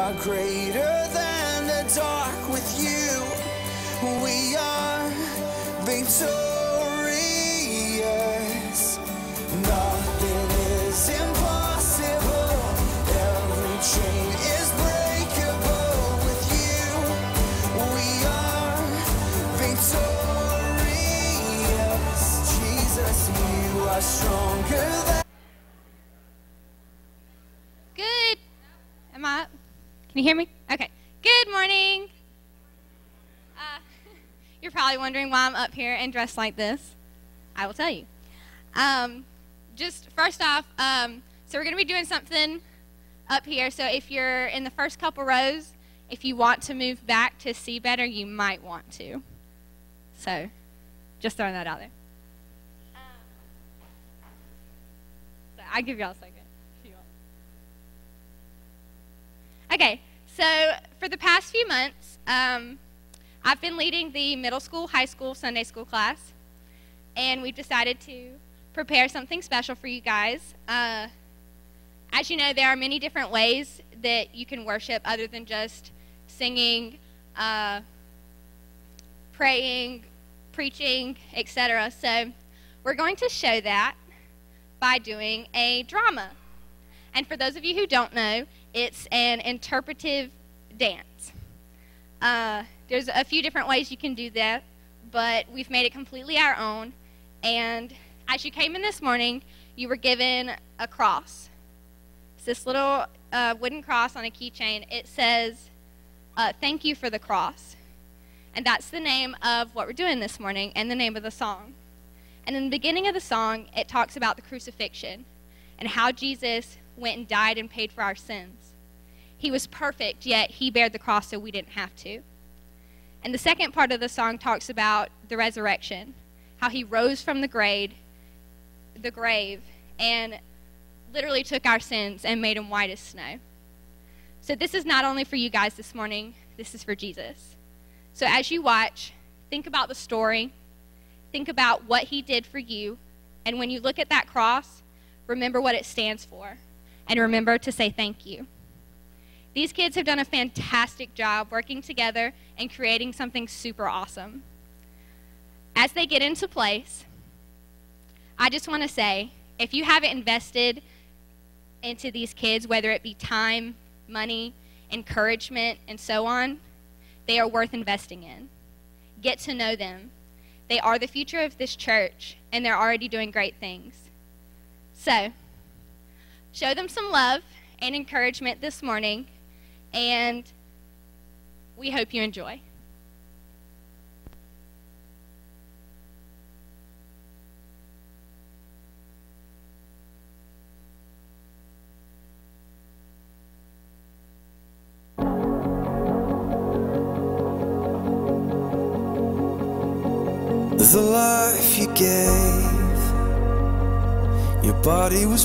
are greater than the dark. With you, we are victorious. Nothing is impossible. Every chain is breakable. With you, we are victorious. Jesus, you are stronger than... Good. Am I up? Can you hear me? Okay. Good morning. You're probably wondering why I'm up here and dressed like this. I will tell you. Just first off, so we're going to be doing something up here. So if you're in the first couple rows, if you want to move back to see better, you might want to. So just throwing that out there. So I'll give y'all a second. Okay, so for the past few months, I've been leading the middle school, high school, Sunday school class, and we've decided to prepare something special for you guys. As you know, there are many different ways that you can worship other than just singing, praying, preaching, etc. So we're going to show that by doing a drama. And for those of you who don't know, it's an interpretive dance. There's a few different ways you can do that, but we've made it completely our own. And as you came in this morning, you were given a cross. It's this little wooden cross on a keychain. It says, "Thank you for the cross." And that's the name of what we're doing this morning and the name of the song. And in the beginning of the song, it talks about the crucifixion and how Jesus went and died and paid for our sins. He was perfect, yet he bared the cross so we didn't have to. And the second part of the song talks about the resurrection, how he rose from the grave and literally took our sins and made them white as snow. So this is not only for you guys this morning, this is for Jesus. So as you watch, think about the story, think about what he did for you, and when you look at that cross, remember what it stands for, and remember to say thank you. These kids have done a fantastic job working together and creating something super awesome. As they get into place, I just want to say, if you haven't invested into these kids, whether it be time, money, encouragement, and so on, they are worth investing in. Get to know them. They are the future of this church, and they're already doing great things. So, show them some love and encouragement this morning, and we hope you enjoy. The life you gave, your body was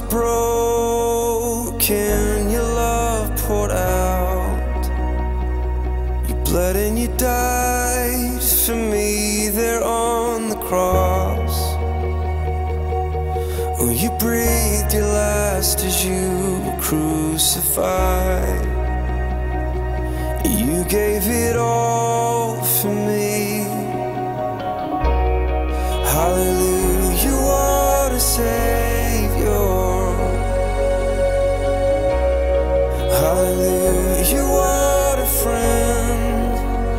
broken, your love poured out, you bled and you died for me there on the cross. Oh, you breathed your last as you were crucified. You gave it all for me. Hallelujah, what a Savior. Hallelujah, what a friend.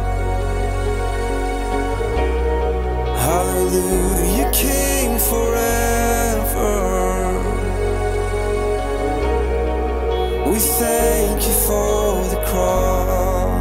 Hallelujah, King forever. We thank you for the cross.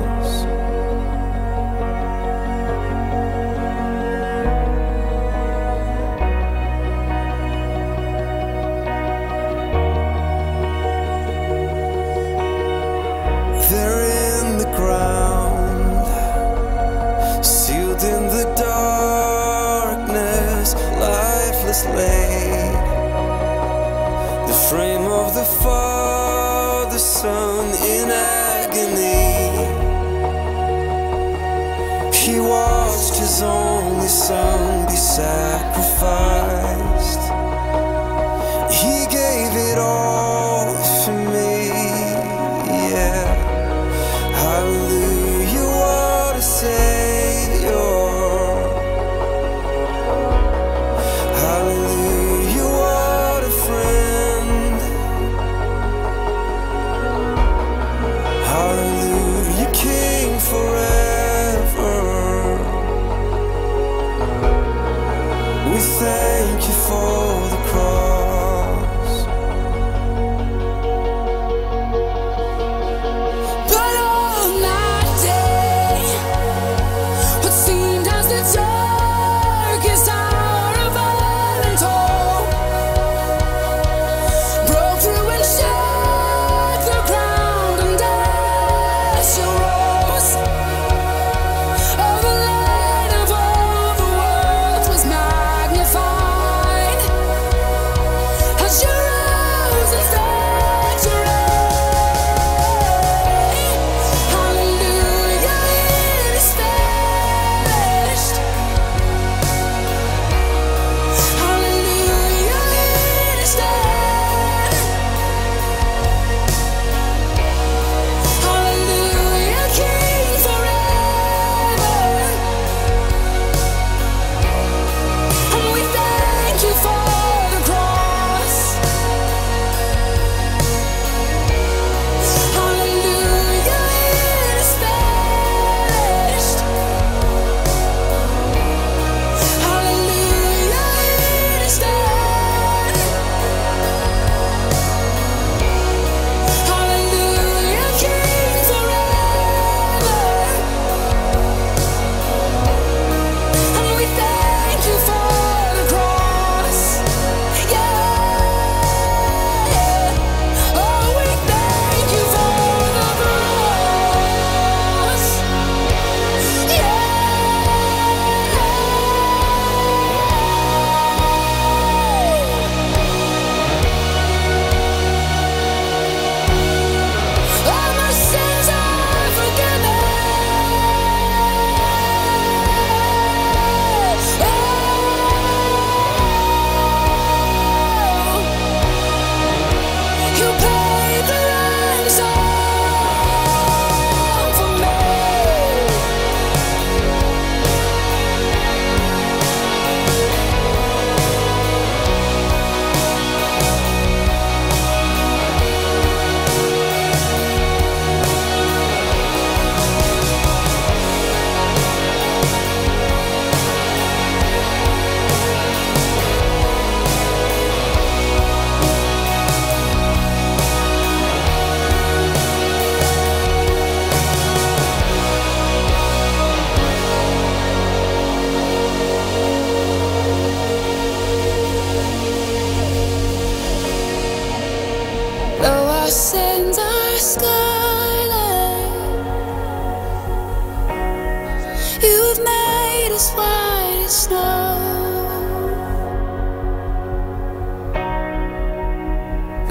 Laid. The frame of the Father, Son in agony. He watched his only Son be sacrificed. He gave it all for me, yeah.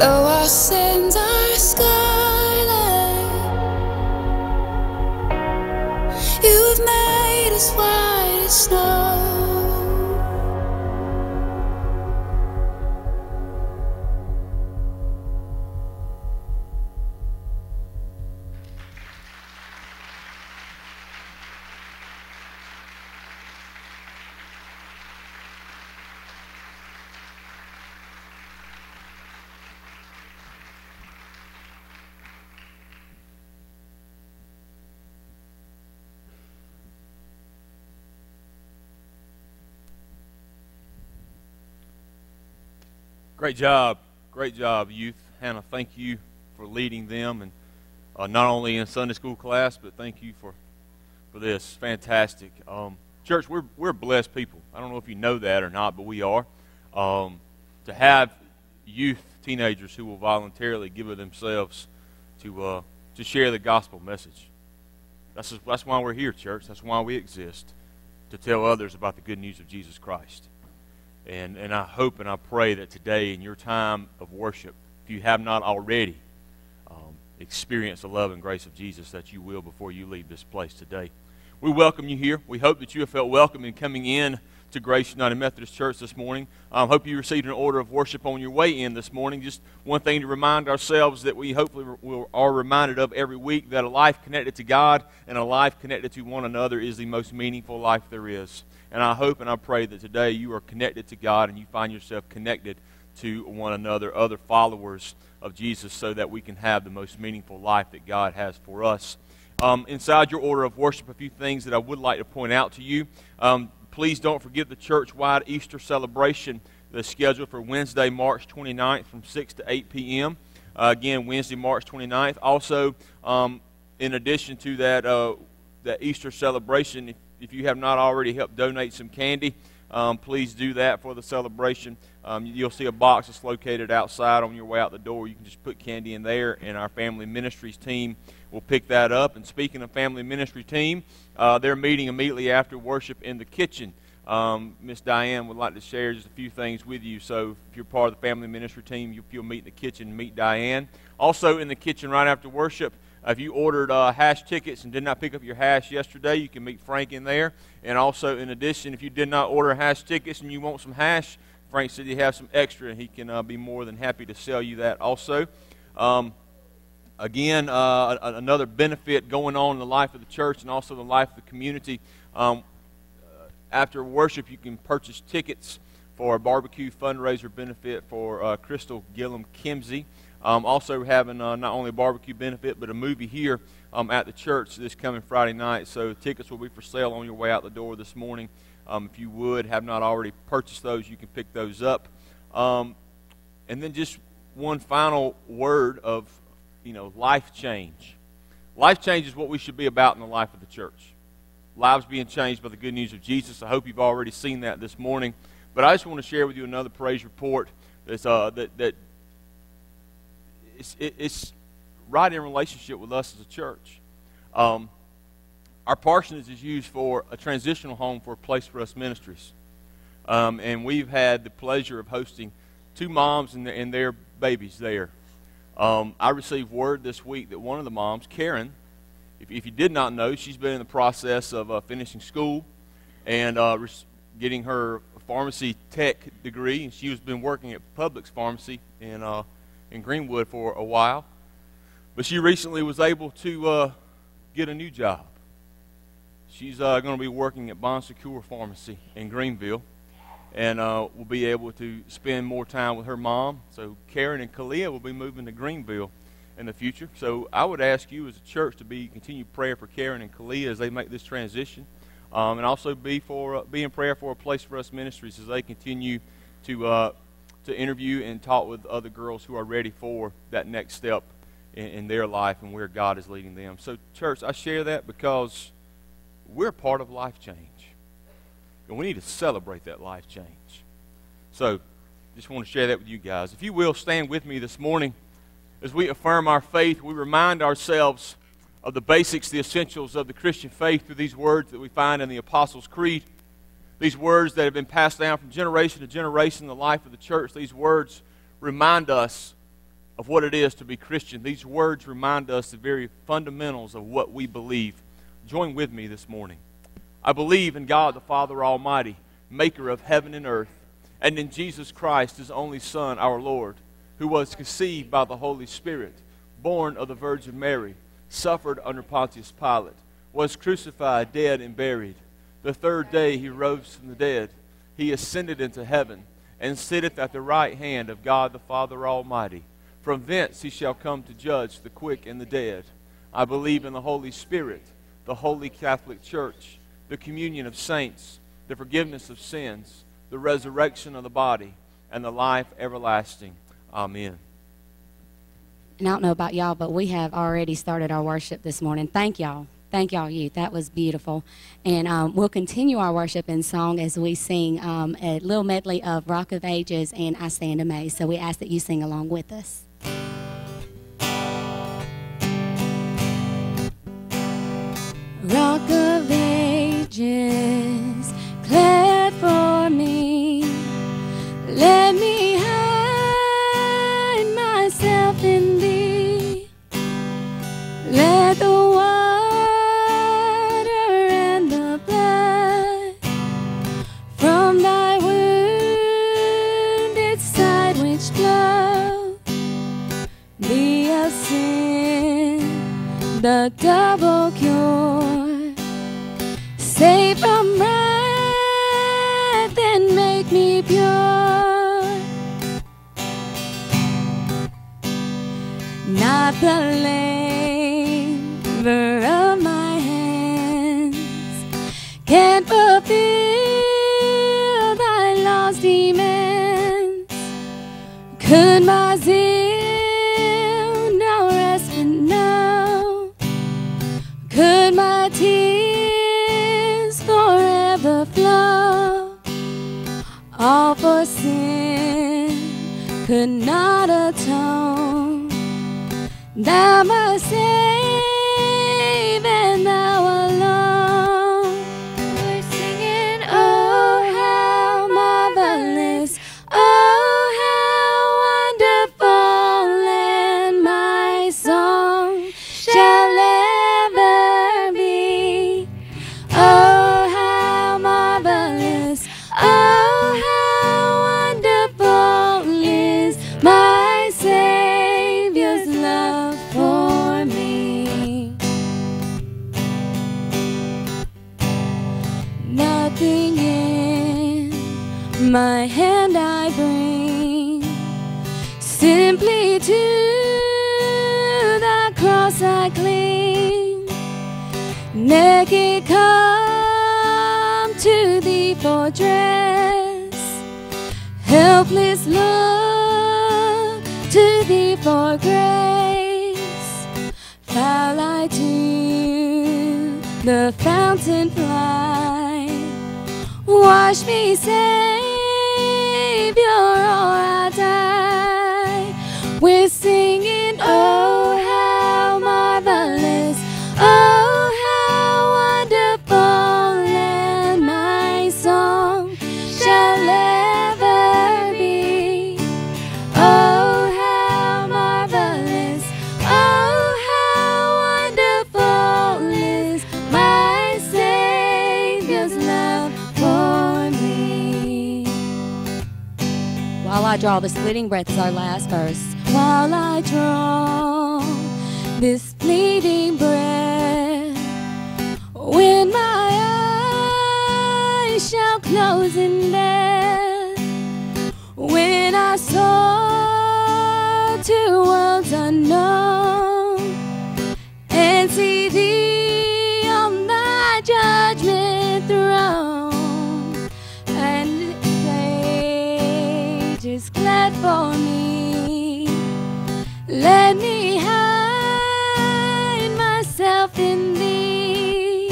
Though our sins are scarlet, you've made us white as snow. Great job, youth. Hannah, thank you for leading them, and not only in Sunday school class, but thank you for this. Fantastic. Church, we're blessed people. I don't know if you know that or not, but we are. To have youth, teenagers who will voluntarily give of themselves to share the gospel message. That's why we're here, church. That's why we exist, to tell others about the good news of Jesus Christ. And I hope and I pray that today in your time of worship, if you have not already experienced the love and grace of Jesus, that you will before you leave this place today. We welcome you here. We hope that you have felt welcome in coming in to Grace United Methodist Church this morning. Hope you received an order of worship on your way in this morning. Just one thing to remind ourselves that we hopefully are reminded of every week, that a life connected to God and a life connected to one another is the most meaningful life there is. And I hope and I pray that today you are connected to God and you find yourself connected to one another, other followers of Jesus, so that we can have the most meaningful life that God has for us. Inside your order of worship, a few things that I would like to point out to you. Please don't forget the church-wide Easter celebration that's scheduled for Wednesday, March 29th from 6 to 8 p.m. Again, Wednesday, March 29th. Also, in addition to that Easter celebration, if you have not already helped donate some candy, please do that for the celebration. You'll see a box that's located outside on your way out the door. You can just put candy in there, and our family ministries team will pick that up. And speaking of family ministry team, they're meeting immediately after worship in the kitchen. Miss Diane would like to share just a few things with you. So if you're part of the family ministry team, you'll meet in the kitchen, meet Diane. Also in the kitchen right after worship, if you ordered hash tickets and did not pick up your hash yesterday, you can meet Frank in there. And also, in addition, if you did not order hash tickets and you want some hash, Frank said he has some extra, and he can be more than happy to sell you that also. Again, another benefit going on in the life of the church and also the life of the community. After worship, you can purchase tickets for a barbecue fundraiser benefit for Crystal Gillum Kimsey. Also having not only a barbecue benefit, but a movie here at the church this coming Friday night. So tickets will be for sale on your way out the door this morning. If you have not already purchased those, you can pick those up. And then just one final word of, life change. Life change is what we should be about in the life of the church. Lives being changed by the good news of Jesus. I hope you've already seen that this morning. But I just want to share with you another praise report that's, it's right in relationship with us as a church. Our parsonage is used for a transitional home for a Place for Us Ministries. And we've had the pleasure of hosting 2 moms and their babies there. I received word this week that one of the moms, Karen, if you did not know, she's been in the process of finishing school and getting her pharmacy tech degree. And she has been working at Publix Pharmacy in Greenwood for a while. But she recently was able to get a new job. She's going to be working at Bon Secours Pharmacy in Greenville, and will be able to spend more time with her mom. So Karen and Kalia will be moving to Greenville in the future. So I would ask you as a church to continue prayer for Karen and Kalia as they make this transition, and also be in prayer for a Place for Us Ministries as they continue to interview and talk with other girls who are ready for that next step in their life and where God is leading them. So church, I share that because we're part of life change. And we need to celebrate that life change. So just want to share that with you guys. If you will, stand with me this morning as we affirm our faith. We remind ourselves of the basics, the essentials of the Christian faith through these words that we find in the Apostles' Creed. These words that have been passed down from generation to generation in the life of the church. These words remind us of what it is to be Christian. These words remind us the very fundamentals of what we believe. Join with me this morning. I believe in God the Father Almighty, maker of heaven and earth, and in Jesus Christ, his only Son, our Lord, who was conceived by the Holy Spirit, born of the Virgin Mary, suffered under Pontius Pilate, was crucified, dead, and buried. The third day he rose from the dead. He ascended into heaven, and sitteth at the right hand of God the Father Almighty. From thence he shall come to judge the quick and the dead. I believe in the Holy Spirit, the Holy Catholic Church, the communion of saints, the forgiveness of sins, the resurrection of the body, and the life everlasting. Amen. And I don't know about y'all, but we have already started our worship this morning. Thank y'all. Thank y'all, youth. That was beautiful. And we'll continue our worship in song as we sing a little medley of Rock of Ages and I Stand Amazed. So we ask that you sing along with us. Rock of Ages, clad for me, let me hide myself in thee. Let the water and the blood from thy wounded side which flow be a sin, the double cure. Save from wrath and make me pure. Not the labor of my hands can fulfill thy law's demands. Could my zeal no respite know? Could my tears forever flow? All for sin could not atone. Thou must save and thou alone. We're singing, oh how marvelous, oh how wonderful, and my song shall ever be. Oh how marvelous, oh how wonderful is my Savior's love for me. Nothing in my hand I bring, simply to the cross I cling. Naked come to thee for dress, helpless look to thee for grace. Foul I to the fountain fly, wash me, Savior, or I die. We're singing, oh how marvelous, oh how wonderful, and my song shall ever be. Oh how marvelous, oh how wonderful is my Savior's love for me. While I draw, the splitting breath is our last verse. While I draw this fleeting breath, when my eyes shall close in death, when I soar to worlds unknown and see thee on thy judgment throne, and age is glad for me, let me hide myself in thee.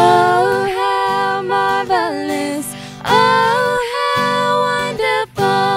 Oh how marvelous, oh how wonderful,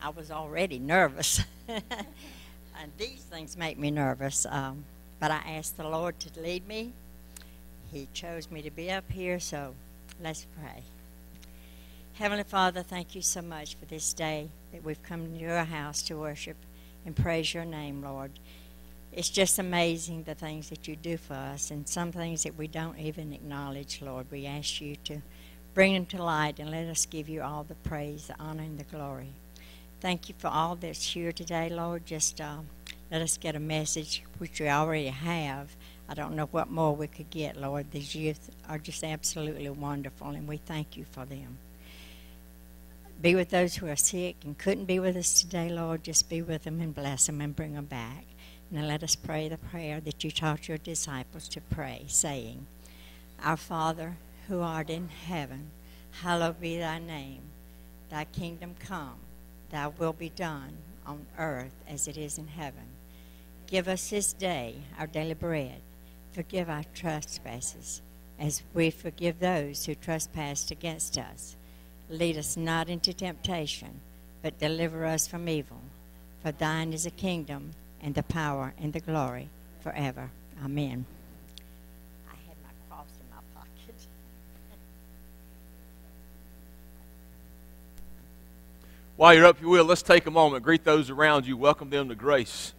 I was already nervous. And these things make me nervous. But I asked the Lord to lead me. He chose me to be up here, so let's pray. Heavenly Father, thank you so much for this day that we've come to your house to worship and praise your name, Lord. It's just amazing the things that you do for us, and some things that we don't even acknowledge, Lord. We ask you to bring them to light and let us give you all the praise, the honor, and the glory. Thank you for all that's here today, Lord. Just let us get a message, which we already have. I don't know what more we could get, Lord. These youth are just absolutely wonderful, and we thank you for them. Be with those who are sick and couldn't be with us today, Lord. Just be with them and bless them and bring them back. And let us pray the prayer that you taught your disciples to pray, saying, Our Father, who art in heaven, hallowed be thy name. Thy kingdom come, thy will be done on earth as it is in heaven. Give us this day our daily bread. Forgive our trespasses, as we forgive those who trespass against us. Lead us not into temptation, but deliver us from evil. For thine is the kingdom, and the power, and the glory, forever. Amen. I had my cross in my pocket. While you're up, if you will, let's take a moment. Greet those around you. Welcome them to grace.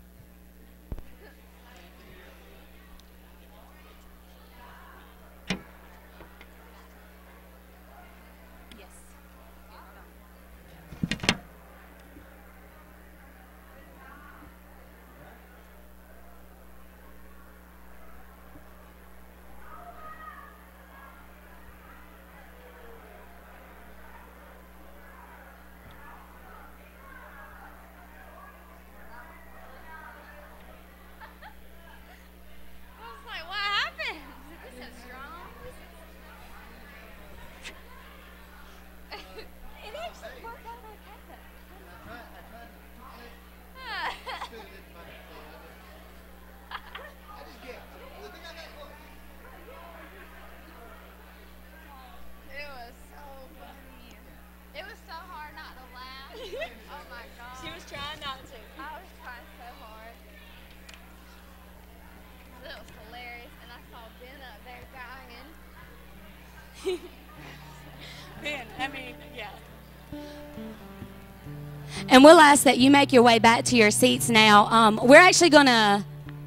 And we'll ask that you make your way back to your seats now. We're actually gonna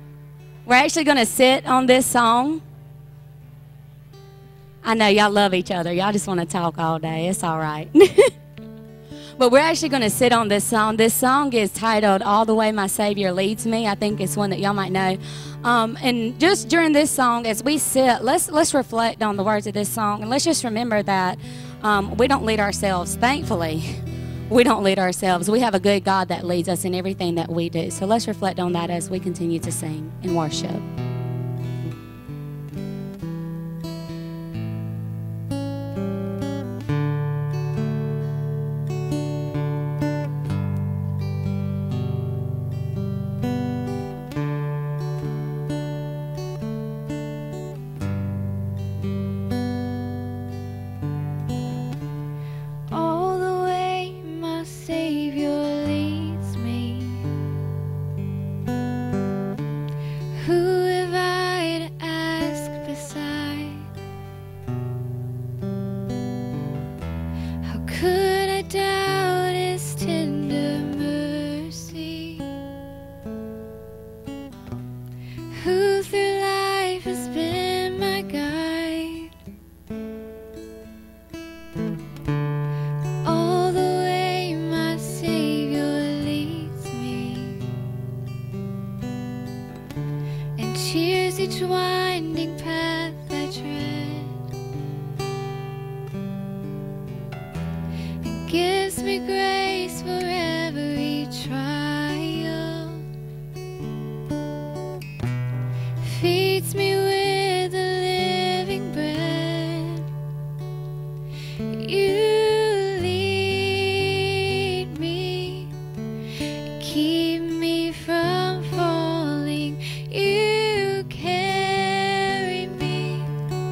sit on this song. I know y'all love each other. Y'all just want to talk all day. It's all right. But we're actually going to sit on this song. This song is titled "All the Way My Savior Leads Me." I think it's one that y'all might know. And just during this song, as we sit, let's reflect on the words of this song, and let's just remember that we don't lead ourselves. Thankfully, we don't lead ourselves. We have a good God that leads us in everything that we do. So let's reflect on that as we continue to sing and worship.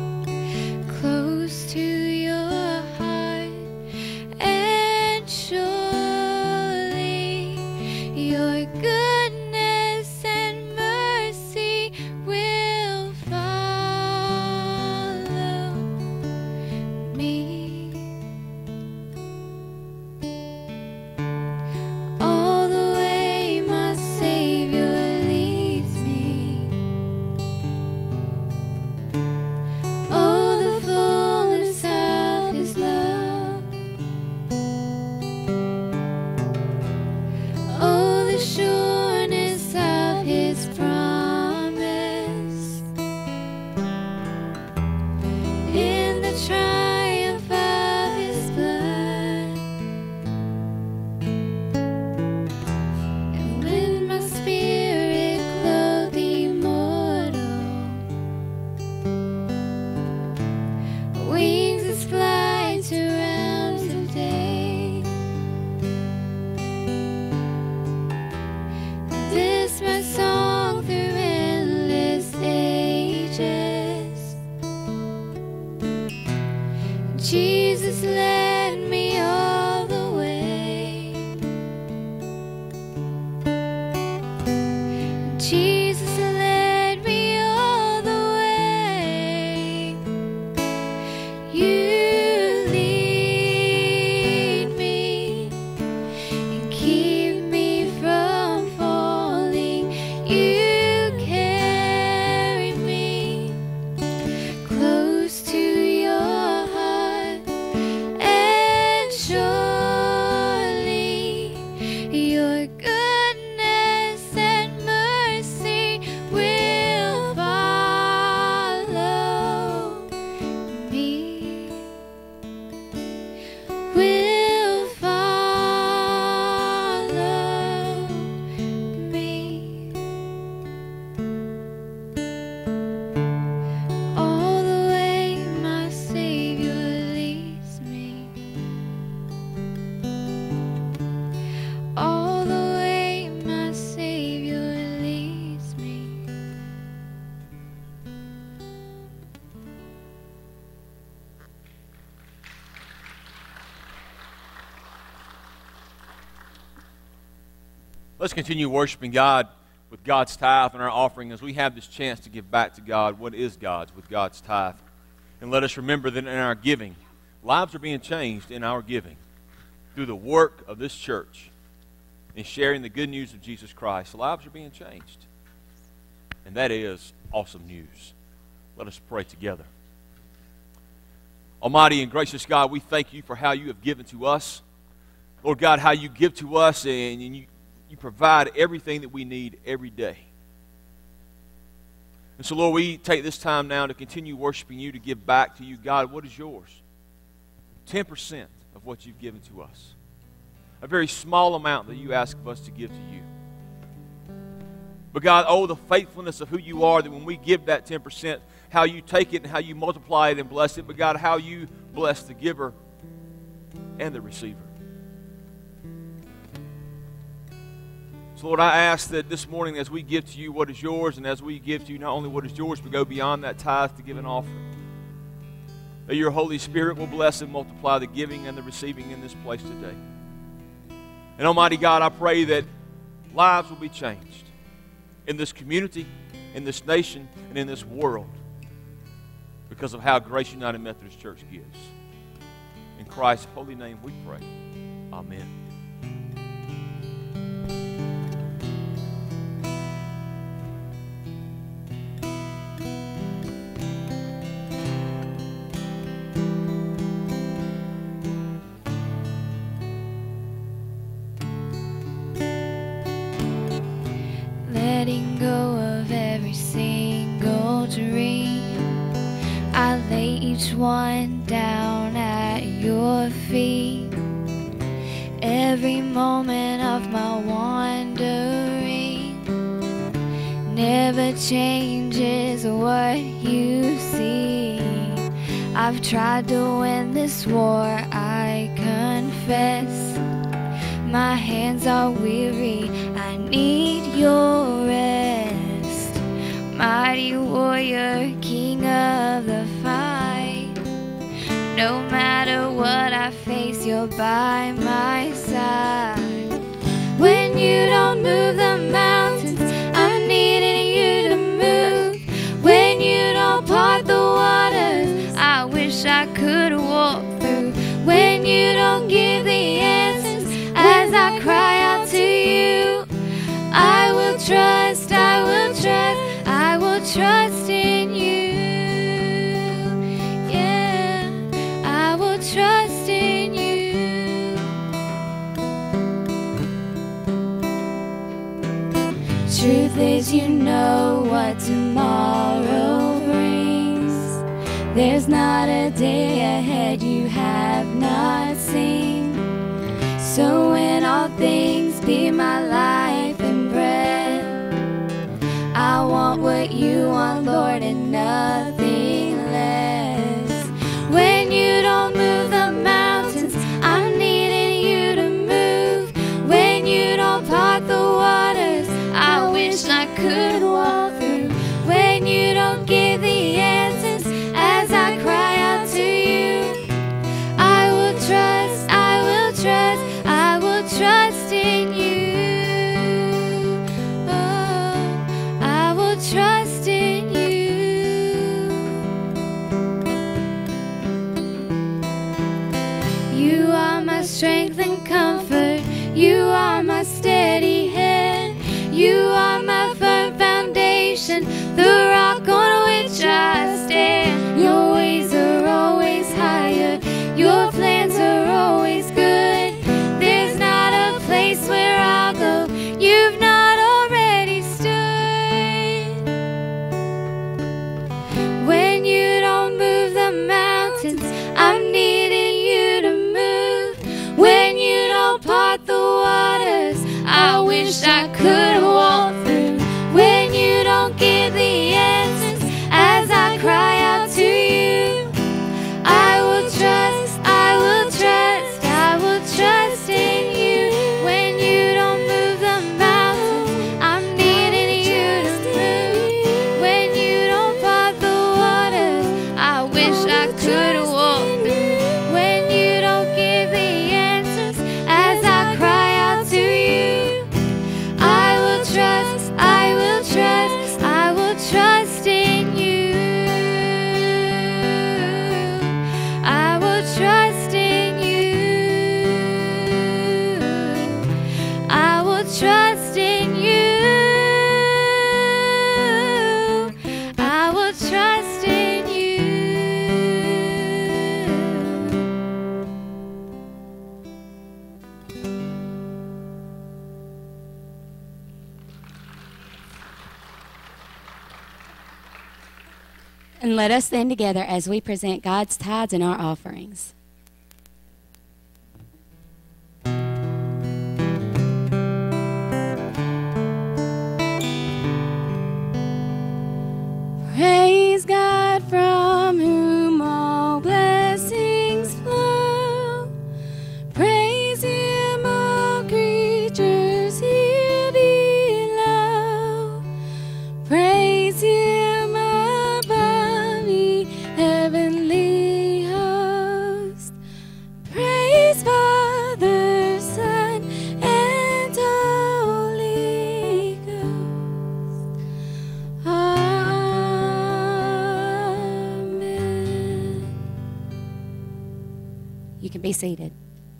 Close to your heart and show Jesus led me all the way. Jesus led me all the way. You lead me and keep me from falling. You carry me close to your heart, and surely your goodness and mercy will follow me, will follow me. All the way my Savior leads me. All the way my Savior leads me. Let's continue worshiping God with God's tithe and our offering as we have this chance to give back to God what is God's with God's tithe. And let us remember that in our giving, lives are being changed in our giving through the work of this church in sharing the good news of Jesus Christ. Lives are being changed. And that is awesome news. Let us pray together. Almighty and gracious God, we thank you for how you have given to us. Lord God, how you give to us and you provide everything that we need every day. And so, Lord, we take this time now to continue worshiping you, to give back to you. God, what is yours? 10% of what you've given to us. A very small amount that you ask of us to give to you. But God, oh, the faithfulness of who you are, that when we give that 10%, how you take it and how you multiply it and bless it. But God, how you bless the giver and the receiver. So, Lord, I ask that this morning as we give to you what is yours, and as we give to you not only what is yours, but go beyond that tithe to give an offering, that your Holy Spirit will bless and multiply the giving and the receiving in this place today. And Almighty God, I pray that lives will be changed in this community, in this nation, and in this world because of how Grace United Methodist Church gives. In Christ's holy name we pray. Amen. Letting go of every single dream, I lay each one down at your feet. Every moment of my wandering never changes what you see. I've tried to win this war, I confess. My hands are weary, I need your rest. Mighty warrior, king of the fight. No matter what I face, you're by my side. When you don't move the mountains, I'm needing you to move. When you don't part the waters, I wish I could walk through. When you don't give the answers, as I cry out to you, I will trust, I will trust, I will trust in you. Yeah, I will trust in you. Truth is, you know what tomorrow brings. There's not a day ahead you have not seen. So in all things be my life and bread. I want what you want, Lord, and nothing less. When you don't move the mountains, I'm needing you to move. When you don't part the waters, I wish I could walk through. When you don't give the answers, as I cry out to you, strength and comfort. You are my steady hand. You are my firm foundation, the rock on which I stand. Your ways are always higher. Your plans are always good. There's not a place where I'll go you've not already stood. When you don't move the mountains, I'm needing you to move. When you don't part the waters, I wish I could walk through. When you don't give the answers as I cry out to you, I will trust, I will trust, I will trust in you. When you don't move the mountains, I'm needing you to move. When you don't part the waters, I wish I could walk through. When you don't give the answers as I cry out to you, I will trust, I will trust, I will trust in you. I will trust in you. I will trust in you. I will trust in you. And let us stand together as we present God's tithes and our offerings. Praise God from whom all blessings flow. Praise Him, all creatures here below. Praise Him above the heavenly host. Praise Father, Son, and Holy Ghost. Amen. You can be seated.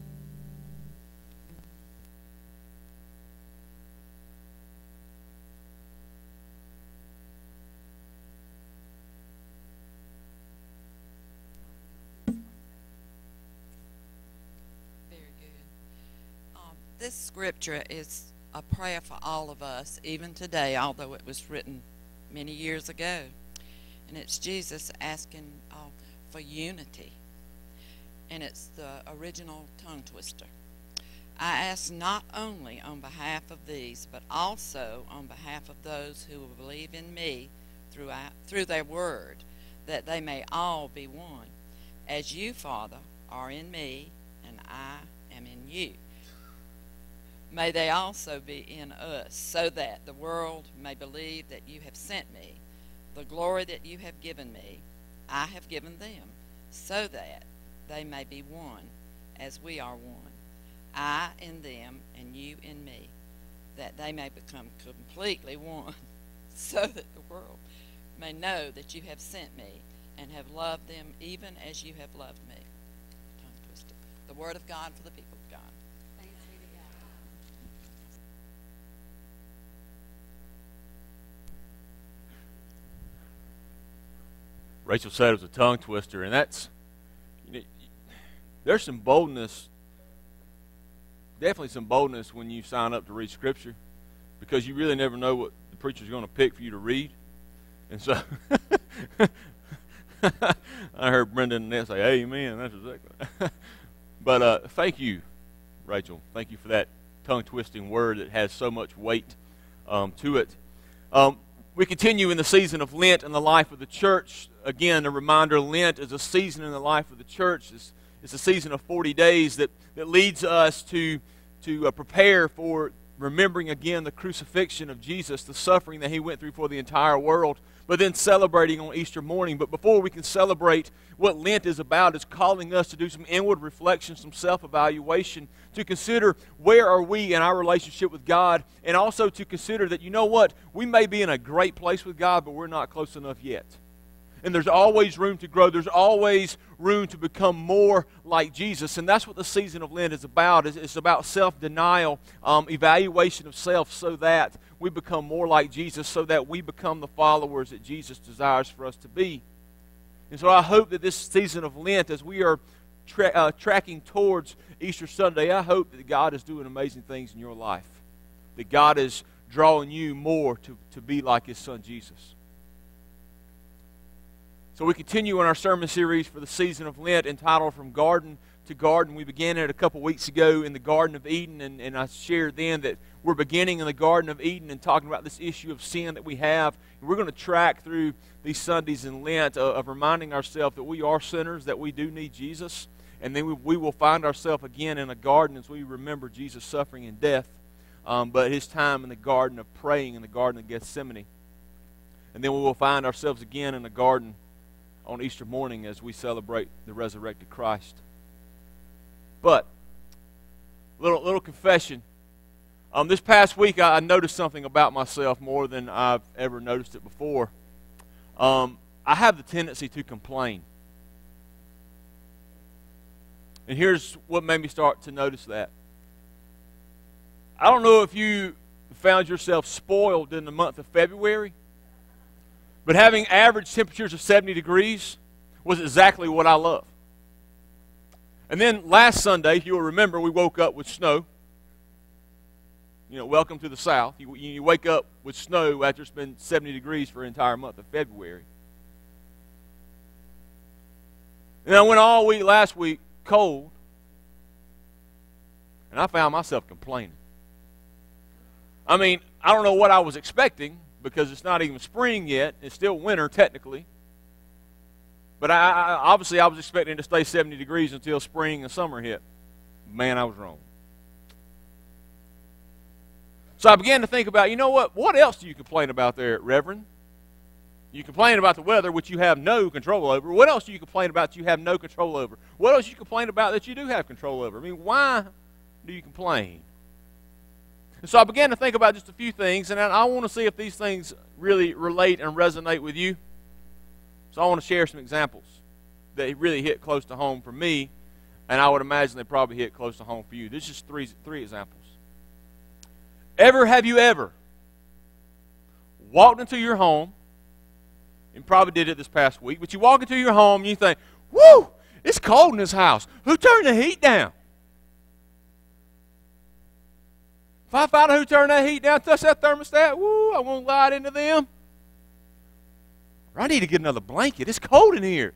Very good. This scripture is a prayer for all of us, even today, although it was written many years ago. And it's Jesus asking for unity. And it's the original tongue twister. I ask not only on behalf of these, but also on behalf of those who will believe in me through their word, that they may all be one, as you, Father, are in me, and I am in you. May they also be in us, so that the world may believe that you have sent me. The glory that you have given me, I have given them, so that they may be one, as we are one. I in them, and you in me, that they may become completely one, so that the world may know that you have sent me, and have loved them even as you have loved me. Tongue twister. The word of God for the people of God. Thanks be to God. Rachel said it was a tongue twister, and there's some boldness, definitely some boldness when you sign up to read Scripture, because you really never know what the preacher's going to pick for you to read. And so I heard Brenda and Annette say, amen. That's exactly. But thank you, Rachel. Thank you for that tongue-twisting word that has so much weight to it. We continue in the season of Lent in the life of the church. Again, a reminder, Lent is a season in the life of the church. It's a season of 40 days that leads us to prepare for remembering again the crucifixion of Jesus, the suffering that He went through for the entire world, but then celebrating on Easter morning. But before we can celebrate, what Lent is about is calling us to do some inward reflection, some self-evaluation, to consider where are we in our relationship with God, and also to consider that, you know what, we may be in a great place with God, but we're not close enough yet. And there's always room to grow. There's always room to become more like Jesus. And that's what the season of Lent is about. It's about self-denial, evaluation of self so that we become more like Jesus, so that we become the followers that Jesus desires for us to be. And so I hope that this season of Lent, as we are tracking towards Easter Sunday, I hope that God is doing amazing things in your life. That God is drawing you more to be like His Son Jesus. So we continue in our sermon series for the season of Lent entitled From Garden to Garden. We began it a couple weeks ago in the Garden of Eden, and I shared then that we're beginning in the Garden of Eden and talking about this issue of sin that we have. And we're going to track through these Sundays in Lent of reminding ourselves that we are sinners, that we do need Jesus, and then we will find ourselves again in a garden as we remember Jesus' suffering and death, but His time in the garden of praying in the Garden of Gethsemane. And then we will find ourselves again in a garden on Easter morning as we celebrate the resurrected Christ. But, little confession. This past week I noticed something about myself more than I've ever noticed it before. I have the tendency to complain. And here's what made me start to notice that. I don't know if you found yourself spoiled in the month of February, but having average temperatures of 70 degrees was exactly what I love. And then last Sunday, if you'll remember, we woke up with snow. You know, welcome to the South. You wake up with snow after it's been 70 degrees for an entire month of February. And I went all week last week cold, and I found myself complaining. I mean, I don't know what I was expecting, because it's not even spring yet. It's still winter, technically. But obviously I was expecting to stay 70 degrees until spring and summer hit. Man, I was wrong. So I began to think about, you know what else do you complain about there, Reverend? You complain about the weather, which you have no control over. What else do you complain about that you have no control over? What else do you complain about that you do have control over? I mean, why do you complain? And so I began to think about just a few things, and I want to see if these things really relate and resonate with you. So I want to share some examples that really hit close to home for me, and I would imagine they probably hit close to home for you. This is just three examples. Have you ever walked into your home, and probably did it this past week, but you walk into your home and you think, whoo, it's cold in this house. Who turned the heat down? If I find out who turned that heat down, touch that thermostat, woo, I won't light into them. Or I need to get another blanket. It's cold in here.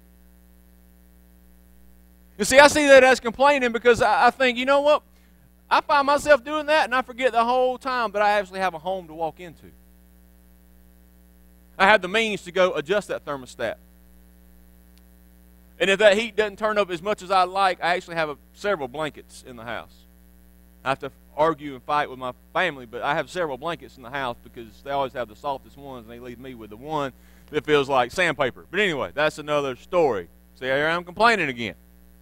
You see, I see that as complaining because I think, you know what? I find myself doing that and I forget the whole time that I actually have a home to walk into. I have the means to go adjust that thermostat. And if that heat doesn't turn up as much as I like, I actually have several blankets in the house. I have to argue and fight with my family, but I have several blankets in the house because they always have the softest ones, and they leave me with the one that feels like sandpaper. But anyway, that's another story. See, here I'm complaining again.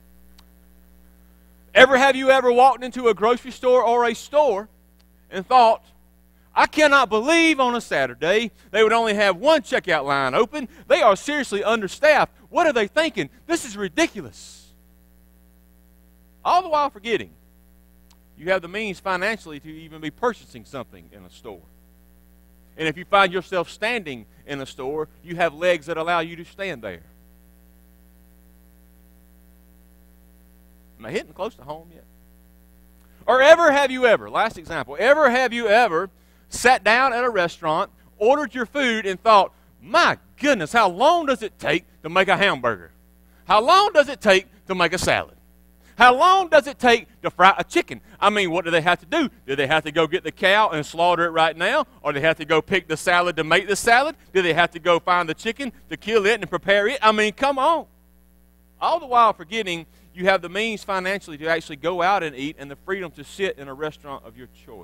Have you ever walked into a grocery store or a store and thought, I cannot believe on a Saturday they would only have one checkout line open. They are seriously understaffed. What are they thinking? This is ridiculous. All the while forgetting you have the means financially to even be purchasing something in a store. And if you find yourself standing in a store, you have legs that allow you to stand there. Am I hitting close to home yet? Or have you ever, last example, have you ever sat down at a restaurant, ordered your food, and thought, my goodness, how long does it take to make a hamburger? How long does it take to make a salad? How long does it take to fry a chicken? I mean, what do they have to do? Do they have to go get the cow and slaughter it right now? Or do they have to go pick the salad to make the salad? Do they have to go find the chicken to kill it and prepare it? I mean, come on. All the while forgetting you have the means financially to actually go out and eat and the freedom to sit in a restaurant of your choice.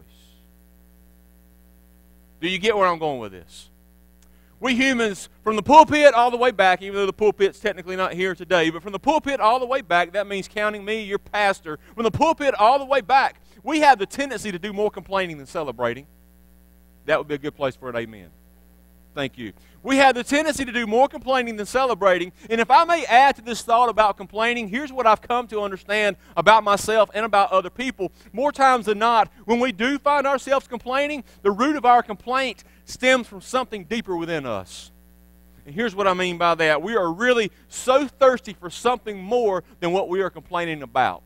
Do you get where I'm going with this? We humans, from the pulpit all the way back, even though the pulpit's technically not here today, but from the pulpit all the way back, that means counting me, your pastor, from the pulpit all the way back, we have the tendency to do more complaining than celebrating. That would be a good place for an amen. Thank you. We have the tendency to do more complaining than celebrating. And if I may add to this thought about complaining, here's what I've come to understand about myself and about other people. More times than not, when we do find ourselves complaining, the root of our complaint stems from something deeper within us. And here's what I mean by that. We are really so thirsty for something more than what we are complaining about.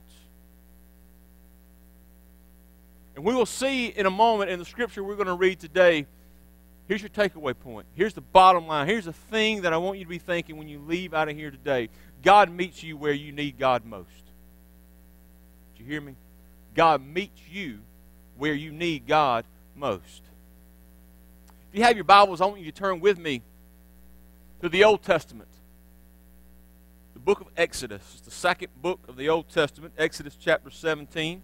And we will see in a moment in the scripture we're going to read today. Here's your takeaway point. Here's the bottom line. Here's the thing that I want you to be thinking when you leave out of here today. God meets you where you need God most. Did you hear me? God meets you where you need God most. If you have your Bibles, I want you to turn with me to the Old Testament. The book of Exodus. It's the second book of the Old Testament, Exodus chapter 17.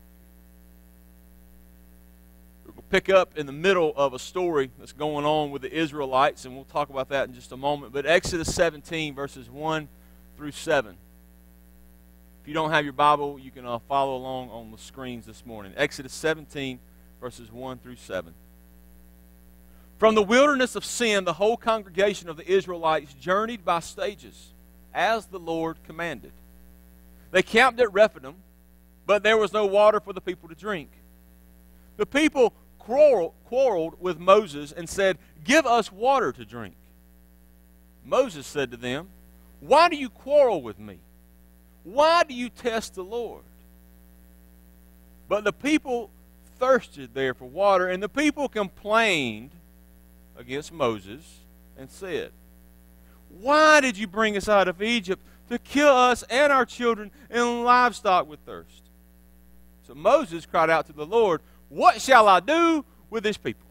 We'll pick up in the middle of a story that's going on with the Israelites, and we'll talk about that in just a moment. But Exodus 17, verses 1 through 7. If you don't have your Bible, you can follow along on the screens this morning. Exodus 17, verses 1 through 7. From the wilderness of Sin, the whole congregation of the Israelites journeyed by stages, as the Lord commanded. They camped at Rephidim, but there was no water for the people to drink. The people quarreled with Moses and said, "Give us water to drink." Moses said to them, "Why do you quarrel with me? Why do you test the Lord?" But the people thirsted there for water, and the people complained against Moses and said, "Why did you bring us out of Egypt to kill us and our children and livestock with thirst?" So Moses cried out to the Lord, "What shall I do with this people?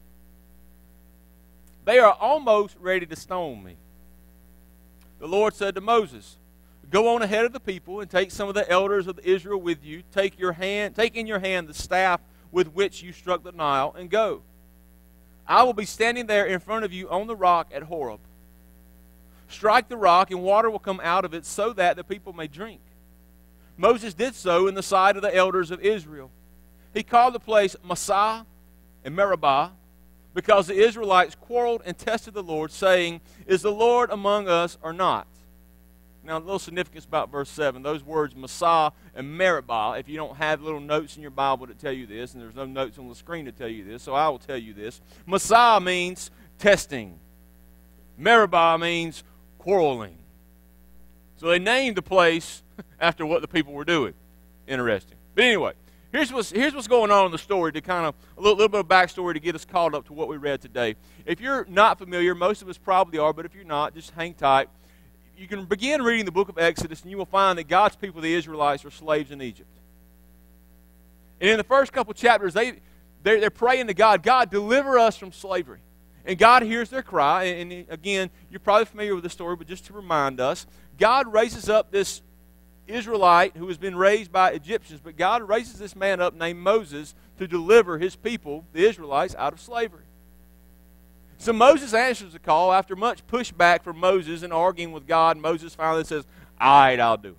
They are almost ready to stone me." The Lord said to Moses, "Go on ahead of the people and take some of the elders of Israel with you. Take in your hand the staff with which you struck the Nile, and go. I will be standing there in front of you on the rock at Horeb. Strike the rock, and water will come out of it so that the people may drink." Moses did so in the sight of the elders of Israel. He called the place Massah and Meribah, because the Israelites quarreled and tested the Lord, saying, "Is the Lord among us or not?" Now, a little significance about verse 7. Those words, Massah and Meribah, if you don't have little notes in your Bible to tell you this, and there's no notes on the screen to tell you this, so I will tell you this. Massah means testing. Meribah means quarreling. So they named the place after what the people were doing. Interesting. But anyway, here's what's going on in the story, to kind of a little bit of backstory to get us caught up to what we read today. If you're not familiar, most of us probably are, but if you're not, just hang tight. You can begin reading the book of Exodus, and you will find that God's people, the Israelites, are slaves in Egypt. And in the first couple chapters, they're praying to God, "God, deliver us from slavery." And God hears their cry. And again, you're probably familiar with the story, but just to remind us, God raises up this Israelite who has been raised by Egyptians, but God raises this man up named Moses to deliver his people, the Israelites, out of slavery. So Moses answers the call after much pushback from Moses and arguing with God. Moses finally says, "All right, I'll do it."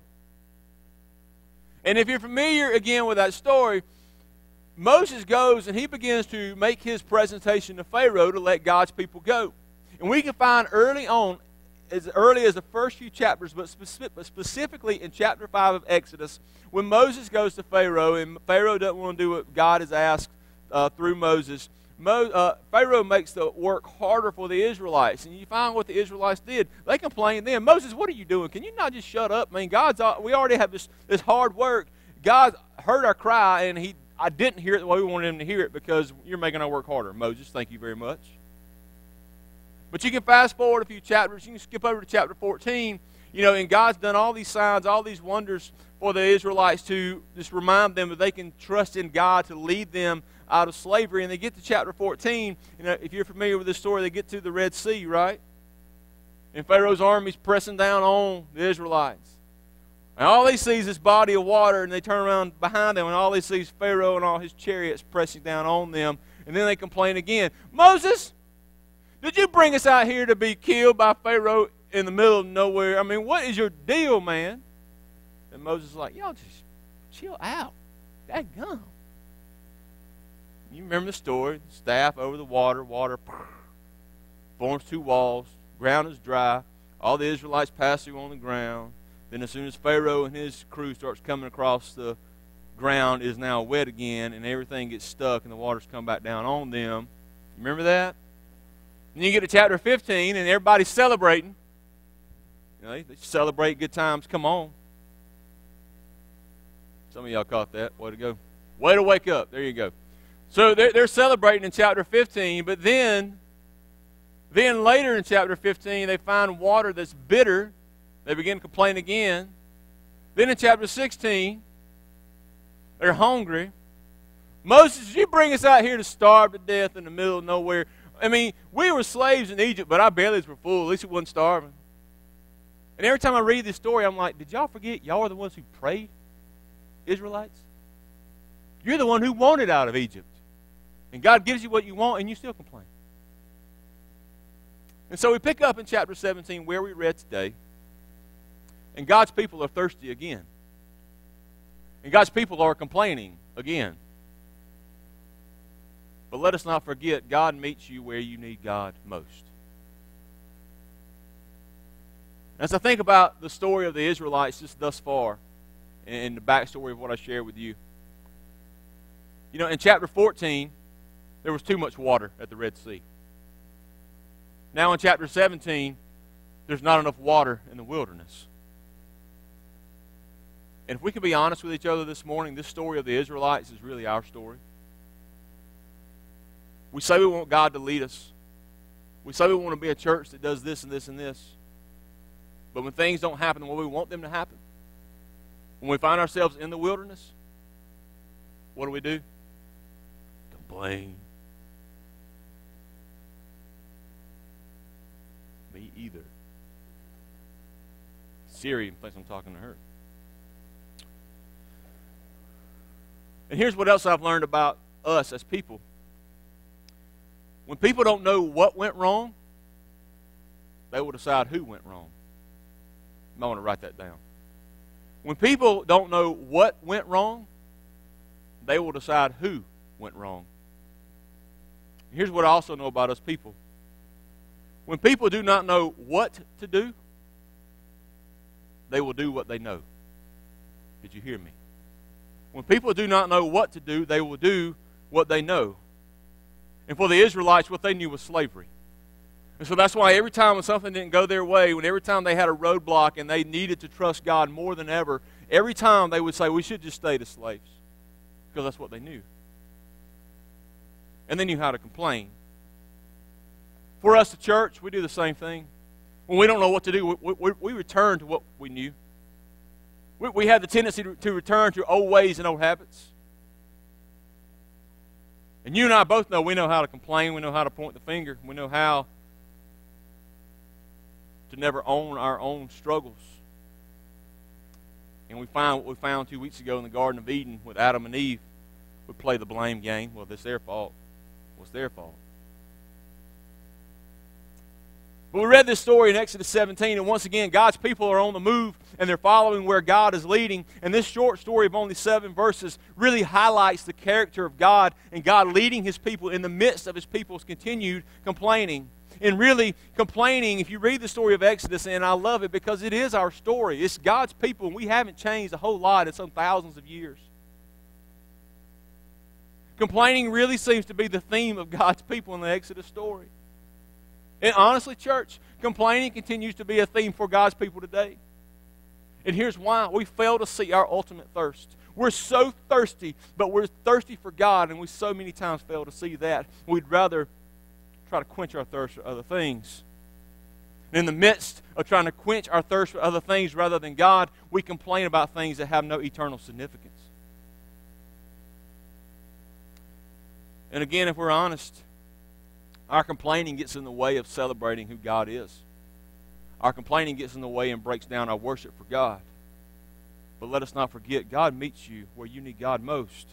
And if you're familiar again with that story, Moses goes and he begins to make his presentation to Pharaoh to let God's people go. And we can find early on, as early as the first few chapters, but specifically in chapter 5 of Exodus, when Moses goes to Pharaoh, and Pharaoh doesn't want to do what God has asked through Moses, Pharaoh makes the work harder for the Israelites. And you find what the Israelites did. They complained then, "Moses, what are you doing? Can you not just shut up? I mean, we already have this hard work. God heard our cry, and I didn't hear it the way we wanted him to hear it because you're making our work harder." Moses, thank you very much. But you can fast forward a few chapters. You can skip over to chapter 14. And God's done all these signs, all these wonders for the Israelites to just remind them that they can trust in God to lead them out of slavery. And they get to chapter 14. If you're familiar with this story, they get to the Red Sea, right? And Pharaoh's army's pressing down on the Israelites. And all they see is this body of water, and they turn around behind them, and all they see is Pharaoh and all his chariots pressing down on them. And then they complain again, "Moses, did you bring us out here to be killed by Pharaoh in the middle of nowhere? I mean, what is your deal, man?" And Moses is like, "Y'all just chill out. Dadgum." You remember the story, staff over the water, forms two walls, ground is dry, all the Israelites pass through on the ground. Then as soon as Pharaoh and his crew starts coming across, the ground is now wet again, and everything gets stuck, and the waters come back down on them. Remember that? Then you get to chapter 15, and everybody's celebrating. You know, they celebrate good times. Come on. Some of y'all caught that. Way to go. Way to wake up. There you go. So they're celebrating in chapter 15, but then later in chapter 15, they find water that's bitter. They begin to complain again. Then in chapter 16, they're hungry. Moses, did you bring us out here to starve to death in the middle of nowhere? I mean, we were slaves in Egypt, but our bellies were full. At least we wasn't starving. And every time I read this story, I'm like, did y'all forget y'all are the ones who prayed, Israelites? You're the one who wanted out of Egypt. And God gives you what you want, and you still complain. And so we pick up in chapter 17 where we read today. And God's people are thirsty again. And God's people are complaining again. But let us not forget, God meets you where you need God most. As I think about the story of the Israelites just thus far, and the backstory of what I shared with you, you know, in chapter 14, there was too much water at the Red Sea. Now in chapter 17, there's not enough water in the wilderness. And if we can be honest with each other this morning, this story of the Israelites is really our story. We say we want God to lead us. We say we want to be a church that does this and this and this. But when things don't happen the way we want them to happen, when we find ourselves in the wilderness, what do? Complain. Me either. Siri thinks I'm talking to her. And here's what else I've learned about us as people. When people don't know what went wrong, they will decide who went wrong. You might want to write that down. When people don't know what went wrong, they will decide who went wrong. Here's what I also know about us people. When people do not know what to do, they will do what they know. Did you hear me? When people do not know what to do, they will do what they know. And for the Israelites, what they knew was slavery. And so that's why every time when something didn't go their way, when every time they had a roadblock and they needed to trust God more than ever, every time they would say, we should just stay as slaves. Because that's what they knew. And they knew how to complain. For us, the church, we do the same thing. When we don't know what to do, we return to what we knew. We have the tendency to return to old ways and old habits. And you and I both know we know how to complain. We know how to point the finger. We know how to never own our own struggles. And we find what we found 2 weeks ago in the Garden of Eden with Adam and Eve. We play the blame game. Well, it's their fault. Well, it's their fault. But we read this story in Exodus 17, and once again, God's people are on the move, and they're following where God is leading. And this short story of only 7 verses really highlights the character of God and God leading His people in the midst of His people's continued complaining. And really, complaining, if you read the story of Exodus, and I love it because it is our story. It's God's people, and we haven't changed a whole lot in some thousands of years. Complaining really seems to be the theme of God's people in the Exodus story. And honestly, church, complaining continues to be a theme for God's people today. And here's why. We fail to see our ultimate thirst. We're so thirsty, but we're thirsty for God, and we so many times fail to see that. We'd rather try to quench our thirst for other things. And in the midst of trying to quench our thirst for other things rather than God, we complain about things that have no eternal significance. And again, if we're honest, our complaining gets in the way of celebrating who God is. Our complaining gets in the way and breaks down our worship for God. But let us not forget, God meets you where you need God most.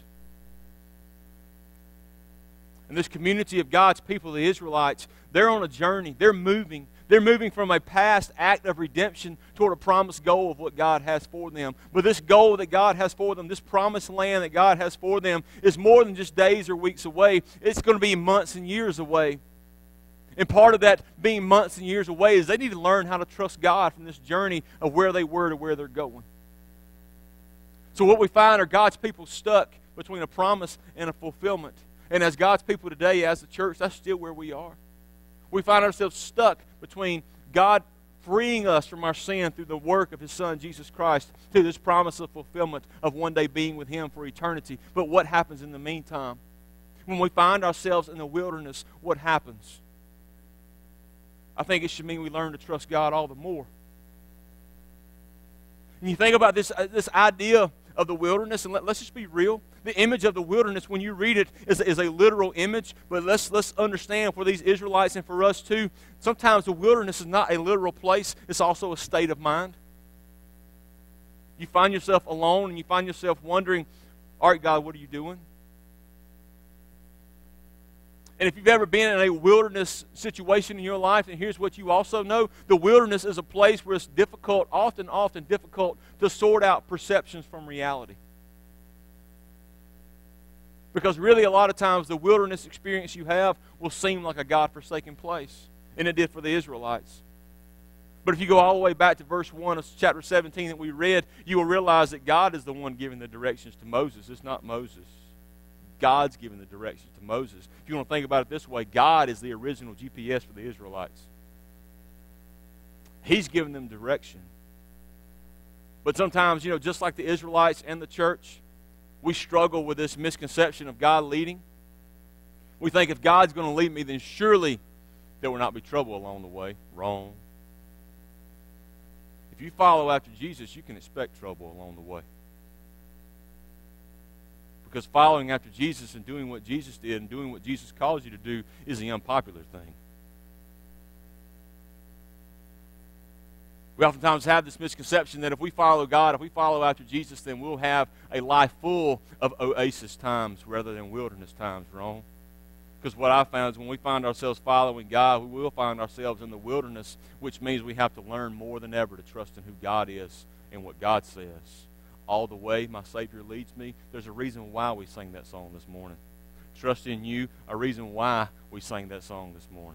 And this community of God's people, the Israelites, they're on a journey. They're moving. They're moving from a past act of redemption toward a promised goal of what God has for them. But this goal that God has for them, this promised land that God has for them, is more than just days or weeks away. It's going to be months and years away. And part of that being months and years away is they need to learn how to trust God from this journey of where they were to where they're going. So what we find are God's people stuck between a promise and a fulfillment. And as God's people today, as the church, that's still where we are. We find ourselves stuck between God freeing us from our sin through the work of His Son, Jesus Christ, to this promise of fulfillment of one day being with Him for eternity. But what happens in the meantime? When we find ourselves in the wilderness, what happens? I think it should mean we learn to trust God all the more. And you think about this idea of the wilderness, and let's just be real. The image of the wilderness, when you read it, is a literal image. But let's understand, for these Israelites and for us too, sometimes the wilderness is not a literal place. It's also a state of mind. You find yourself alone, and you find yourself wondering, all right, God, what are you doing? And if you've ever been in a wilderness situation in your life, and here's what you also know, the wilderness is a place where it's difficult, often difficult, to sort out perceptions from reality. Because really a lot of times the wilderness experience you have will seem like a God-forsaken place. And it did for the Israelites. But if you go all the way back to verse 1 of chapter 17 that we read, you will realize that God is the one giving the directions to Moses. It's not Moses. God's giving the directions to Moses. If you want to think about it this way, God is the original GPS for the Israelites. He's giving them direction. But sometimes, just like the Israelites and the church, we struggle with this misconception of God leading. We think if God's going to lead me, then surely there will not be trouble along the way. Wrong. If you follow after Jesus, you can expect trouble along the way. Because following after Jesus and doing what Jesus did and doing what Jesus calls you to do is the unpopular thing. We oftentimes have this misconception that if we follow God, if we follow after Jesus, then we'll have a life full of oasis times rather than wilderness times. Wrong? Because what I found is when we find ourselves following God, we will find ourselves in the wilderness, which means we have to learn more than ever to trust in who God is and what God says. All the way my Savior leads me. There's a reason why we sang that song this morning. Trust in you, a reason why we sang that song this morning.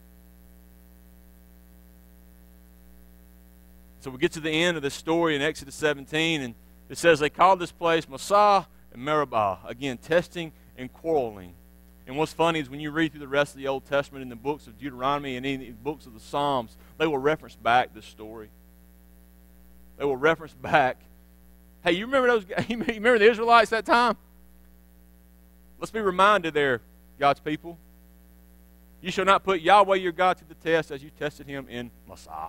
So we get to the end of this story in Exodus 17, and it says they called this place Massah and Meribah. Again, testing and quarreling. And what's funny is when you read through the rest of the Old Testament in the books of Deuteronomy and in the books of the Psalms, they will reference back this story. They will reference back. Hey, you remember those? You remember the Israelites that time? Let's be reminded there, God's people. You shall not put Yahweh your God to the test as you tested Him in Massah.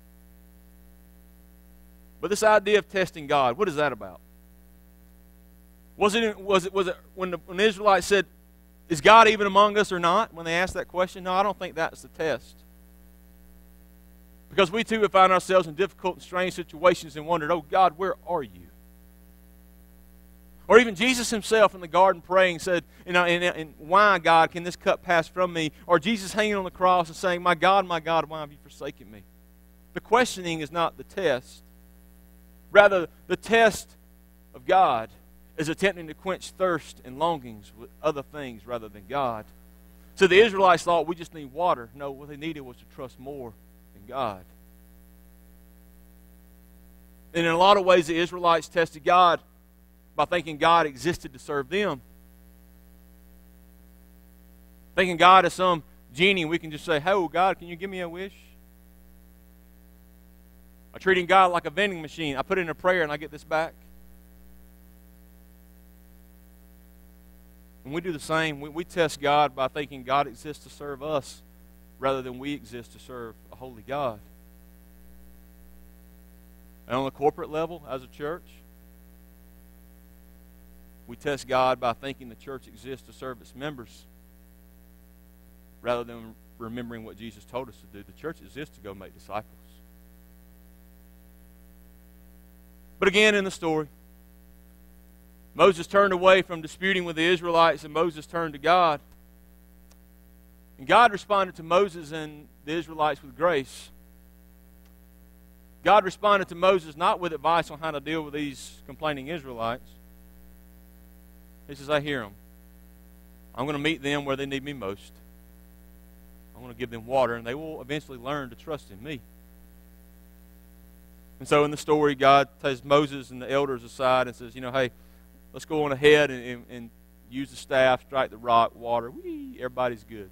But this idea of testing God, what is that about? Was it when the Israelites said, "Is God even among us or not?" When they asked that question, no, I don't think that's the test. Because we too have found ourselves in difficult and strange situations and wondered, "Oh God, where are you?" Or even Jesus Himself in the garden praying said, and why, God, can this cup pass from me? Or Jesus hanging on the cross and saying, my God, why have you forsaken me? The questioning is not the test. Rather, the test of God is attempting to quench thirst and longings with other things rather than God. So the Israelites thought, we just need water. No, what they needed was to trust more in God. And in a lot of ways, the Israelites tested God by thinking God existed to serve them. Thinking God is some genie, we can just say, "Hey, oh God, can you give me a wish?" Or treating God like a vending machine. I put in a prayer and I get this back. When we do the same, we test God by thinking God exists to serve us rather than we exist to serve a holy God. And on the corporate level, as a church, we test God by thinking the church exists to serve its members rather than remembering what Jesus told us to do. The church exists to go make disciples. But again in the story, Moses turned away from disputing with the Israelites and Moses turned to God. And God responded to Moses and the Israelites with grace. God responded to Moses not with advice on how to deal with these complaining Israelites. He says, I hear them. I'm going to meet them where they need me most. I'm going to give them water, and they will eventually learn to trust in me. And so in the story, God takes Moses and the elders aside and says, hey, let's go on ahead and use the staff, strike the rock, water. Whee, everybody's good.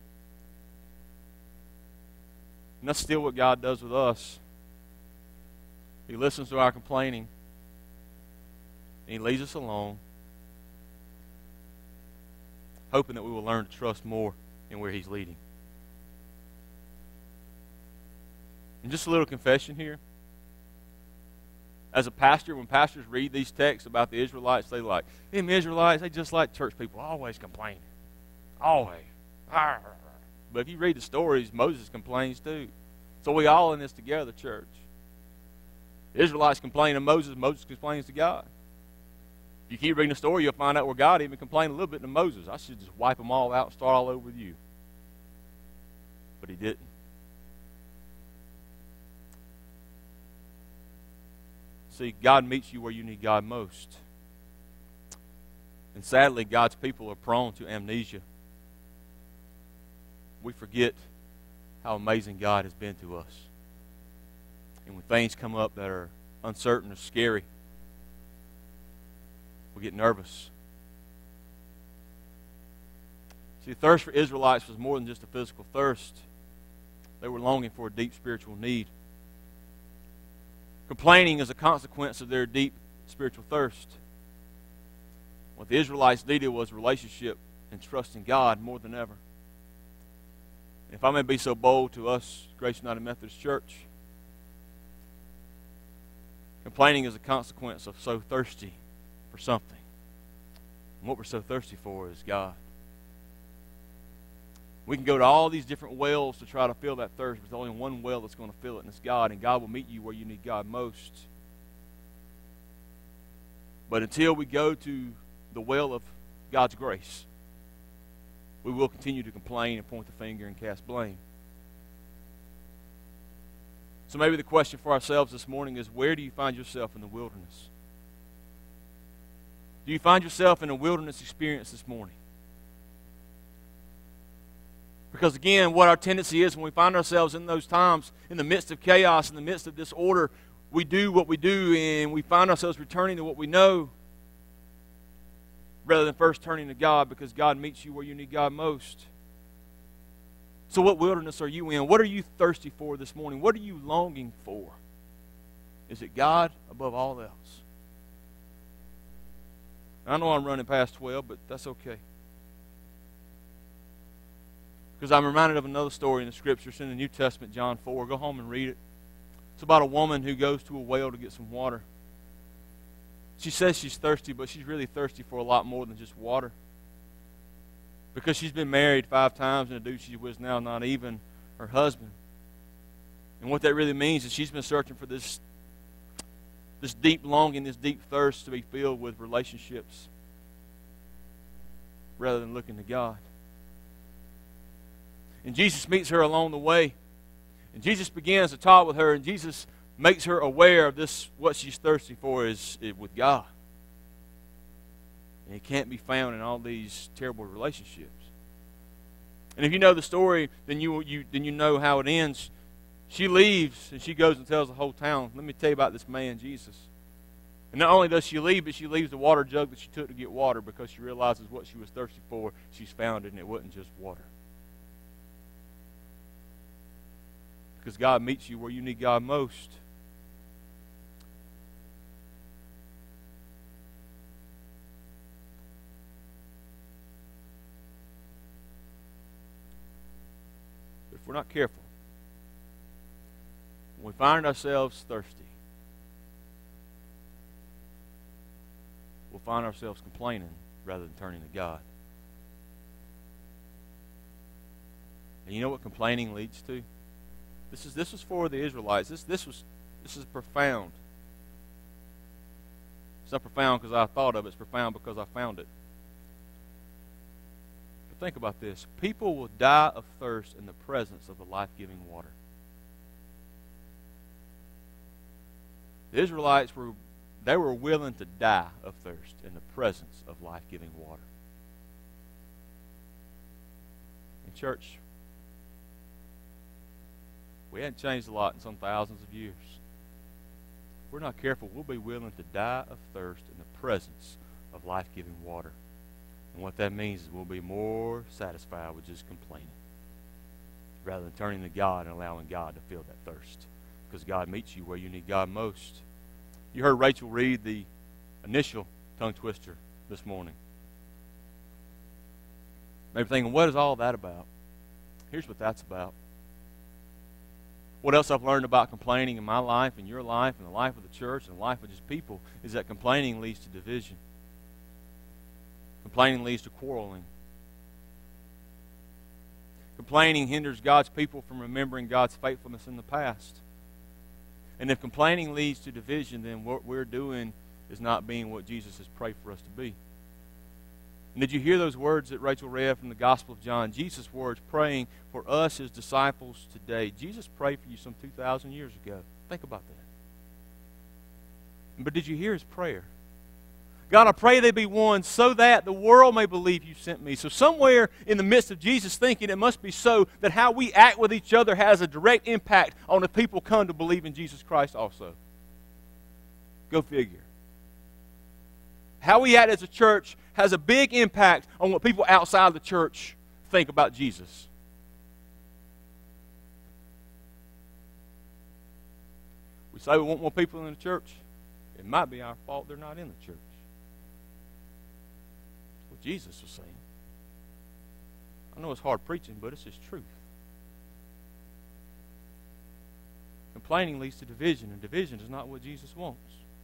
And that's still what God does with us. He listens to our complaining, and He leaves us alone, hoping that we will learn to trust more in where He's leading. And just a little confession here. As a pastor, when pastors read these texts about the Israelites, they like, them Israelites, they just like church people, always complaining. Always. But if you read the stories, Moses complains too. So we all in this together, church. The Israelites complain to Moses, Moses complains to God. If you keep reading the story, you'll find out where God even complained a little bit to Moses. I should just wipe them all out and start all over with you. But He didn't. See, God meets you where you need God most. And sadly, God's people are prone to amnesia. We forget how amazing God has been to us. And when things come up that are uncertain or scary, we get nervous. See, the thirst for Israelites was more than just a physical thirst. They were longing for a deep spiritual need. Complaining is a consequence of their deep spiritual thirst. What the Israelites needed was relationship and trust in God more than ever. If I may be so bold to us, Grace United Methodist Church, complaining is a consequence of so thirsty for something. And what we're so thirsty for is God. We can go to all these different wells to try to fill that thirst, but there's only one well that's going to fill it, and it's God, and God will meet you where you need God most. But until we go to the well of God's grace, we will continue to complain and point the finger and cast blame. So maybe the question for ourselves this morning is, where do you find yourself in the wilderness? Do you find yourself in a wilderness experience this morning? Because again, what our tendency is when we find ourselves in those times, in the midst of chaos, in the midst of disorder, we do what we do and we find ourselves returning to what we know rather than first turning to God, because God meets you where you need God most. So what wilderness are you in? What are you thirsty for this morning? What are you longing for? Is it God above all else? I know I'm running past 12, but that's okay. Because I'm reminded of another story in the Scriptures in the New Testament, John 4. Go home and read it. It's about a woman who goes to a well to get some water. She says she's thirsty, but she's really thirsty for a lot more than just water. Because she's been married 5 times, and the dude she's with now not even her husband. And what that really means is she's been searching for this deep longing, this deep thirst to be filled with relationships rather than looking to God. And Jesus meets her along the way. And Jesus begins to talk with her, and Jesus makes her aware of this, what she's thirsty for is with God. And it can't be found in all these terrible relationships. And if you know the story, then you know how it ends. She leaves, and she goes and tells the whole town, let me tell you about this man, Jesus. And not only does she leave, but she leaves the water jug that she took to get water, because she realizes what she was thirsty for, she's found it, and it wasn't just water. Because God meets you where you need God most. But if we're not careful, when we find ourselves thirsty, we'll find ourselves complaining rather than turning to God. And you know what complaining leads to? This was for the Israelites. This is profound. It's not profound because I thought of it. It's profound because I found it. But think about this. People will die of thirst in the presence of the life-giving water. The Israelites were willing to die of thirst in the presence of life-giving water. In church, We hadn't changed a lot in some thousands of years. If we're not careful, we'll be willing to die of thirst in the presence of life-giving water. And what that means is we'll be more satisfied with just complaining rather than turning to God and allowing God to fill that thirst. Because God meets you where you need God most. You heard Rachel read the initial tongue twister this morning. Maybe thinking, what is all that about? Here's what that's about. What else I've learned about complaining in my life and your life and the life of the church and the life of just people is that complaining leads to division. Complaining leads to quarreling. Complaining hinders God's people from remembering God's faithfulness in the past. And if complaining leads to division, then what we're doing is not being what Jesus has prayed for us to be. And did you hear those words that Rachel read from the Gospel of John? Jesus' words praying for us, his disciples, today. Jesus prayed for you some 2,000 years ago. Think about that. But did you hear his prayer? God, I pray they be one so that the world may believe you sent me. So somewhere in the midst of Jesus thinking it must be so that how we act with each other has a direct impact on the people come to believe in Jesus Christ also. Go figure. How we act as a church has a big impact on what people outside the church think about Jesus. We say we want more people in the church. It might be our fault they're not in the church. That's what Jesus was saying. I know it's hard preaching, but it's just truth. Complaining leads to division, and division is not what Jesus wants.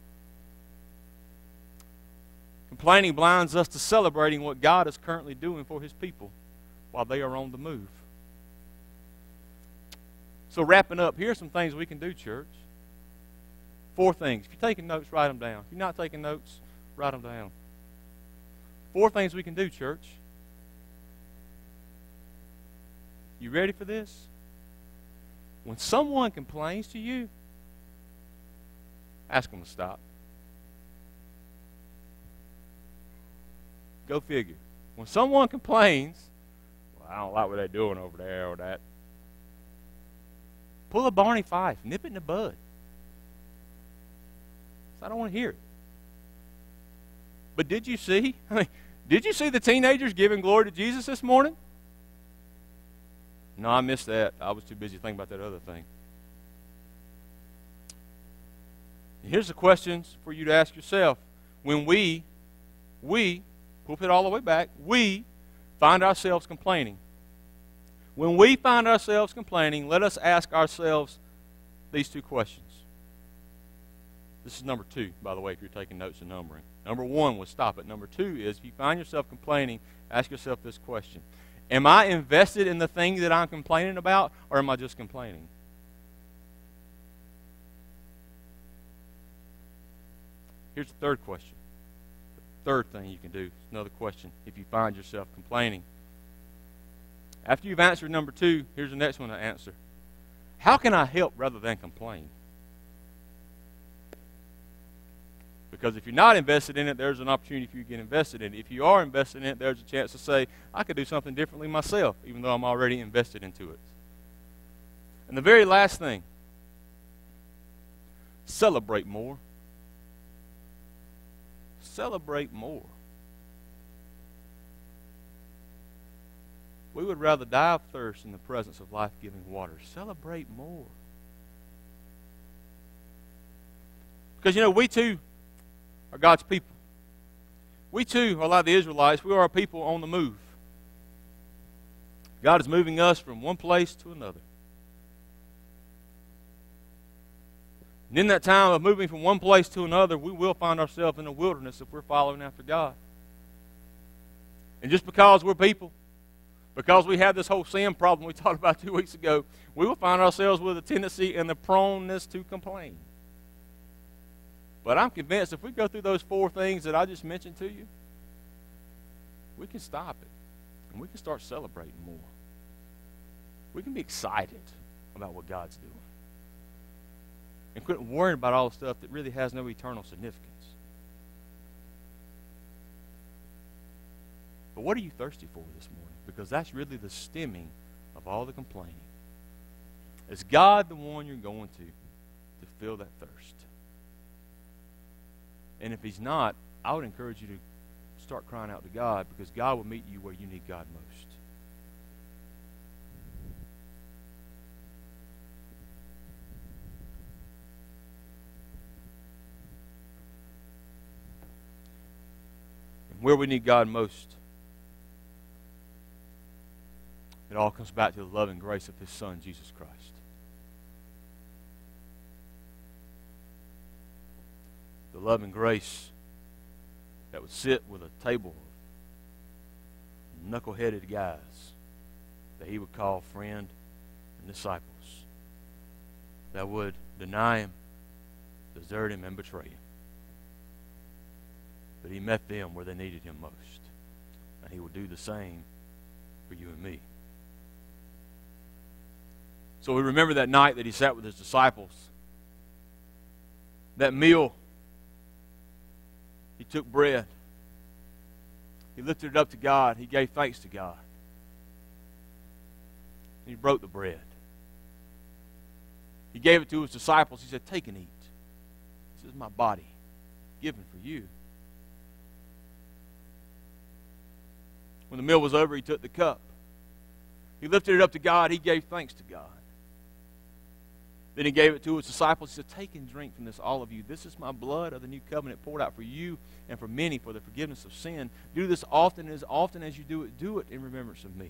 Complaining blinds us to celebrating what God is currently doing for his people while they are on the move. So wrapping up, here's some things we can do, church. 4 things. If you're taking notes, write them down. If you're not taking notes, write them down. 4 things we can do, church. You ready for this? When someone complains to you, ask them to stop. Go figure. When someone complains, well, I don't like what they're doing over there or that. Pull a Barney Fife. Nip it in the bud. I don't want to hear it. But did you see? Did you see the teenagers giving glory to Jesus this morning? No, I missed that. I was too busy thinking about that other thing. Here's the questions for you to ask yourself. When we, pulpit all the way back, we find ourselves complaining. When we find ourselves complaining, let us ask ourselves these 2 questions. This is number 2, by the way, if you're taking notes and numbering. Number 1 was stop it. Number 2 is if you find yourself complaining, ask yourself this question. Am I invested in the thing that I'm complaining about, or am I just complaining? Here's the 3rd question. The 3rd thing you can do. Another question if you find yourself complaining. After you've answered number 2, here's the next one to answer. How can I help rather than complain? Because if you're not invested in it, there's an opportunity for you to get invested in it. If you are invested in it, there's a chance to say, I could do something differently myself, even though I'm already invested into it. And the very last thing, celebrate more. Celebrate more. We would rather die of thirst in the presence of life-giving water. Celebrate more. Because, we too are God's people. We too are like the Israelites. We are a people on the move. God is moving us from one place to another. And in that time of moving from one place to another, we will find ourselves in the wilderness if we're following after God. And just because we're people, because we have this whole sin problem we talked about 2 weeks ago, we will find ourselves with a tendency and the proneness to complain. But I'm convinced if we go through those 4 things that I just mentioned to you, we can stop it. And we can start celebrating more. We can be excited about what God's doing. And quit worrying about all the stuff that really has no eternal significance. But what are you thirsty for this morning? Because that's really the stemming of all the complaining. Is God the one you're going to fill that thirst? And if He's not, I would encourage you to start crying out to God, because God will meet you where you need God most. And where we need God most, it all comes back to the love and grace of His Son, Jesus Christ. The love and grace that would sit with a table of knuckle-headed guys that He would call friend and disciples, that would deny Him, desert Him, and betray Him. But He met them where they needed Him most. And He will do the same for you and me. So we remember that night that He sat with His disciples. That meal, He took bread. He lifted it up to God. He gave thanks to God. And He broke the bread. He gave it to His disciples. He said, "Take and eat. This is my body given for you." When the meal was over, He took the cup. He lifted it up to God. He gave thanks to God. Then He gave it to His disciples. He said, "Take and drink from this, all of you. This is my blood of the new covenant poured out for you and for many for the forgiveness of sin. Do this often as you do it in remembrance of me."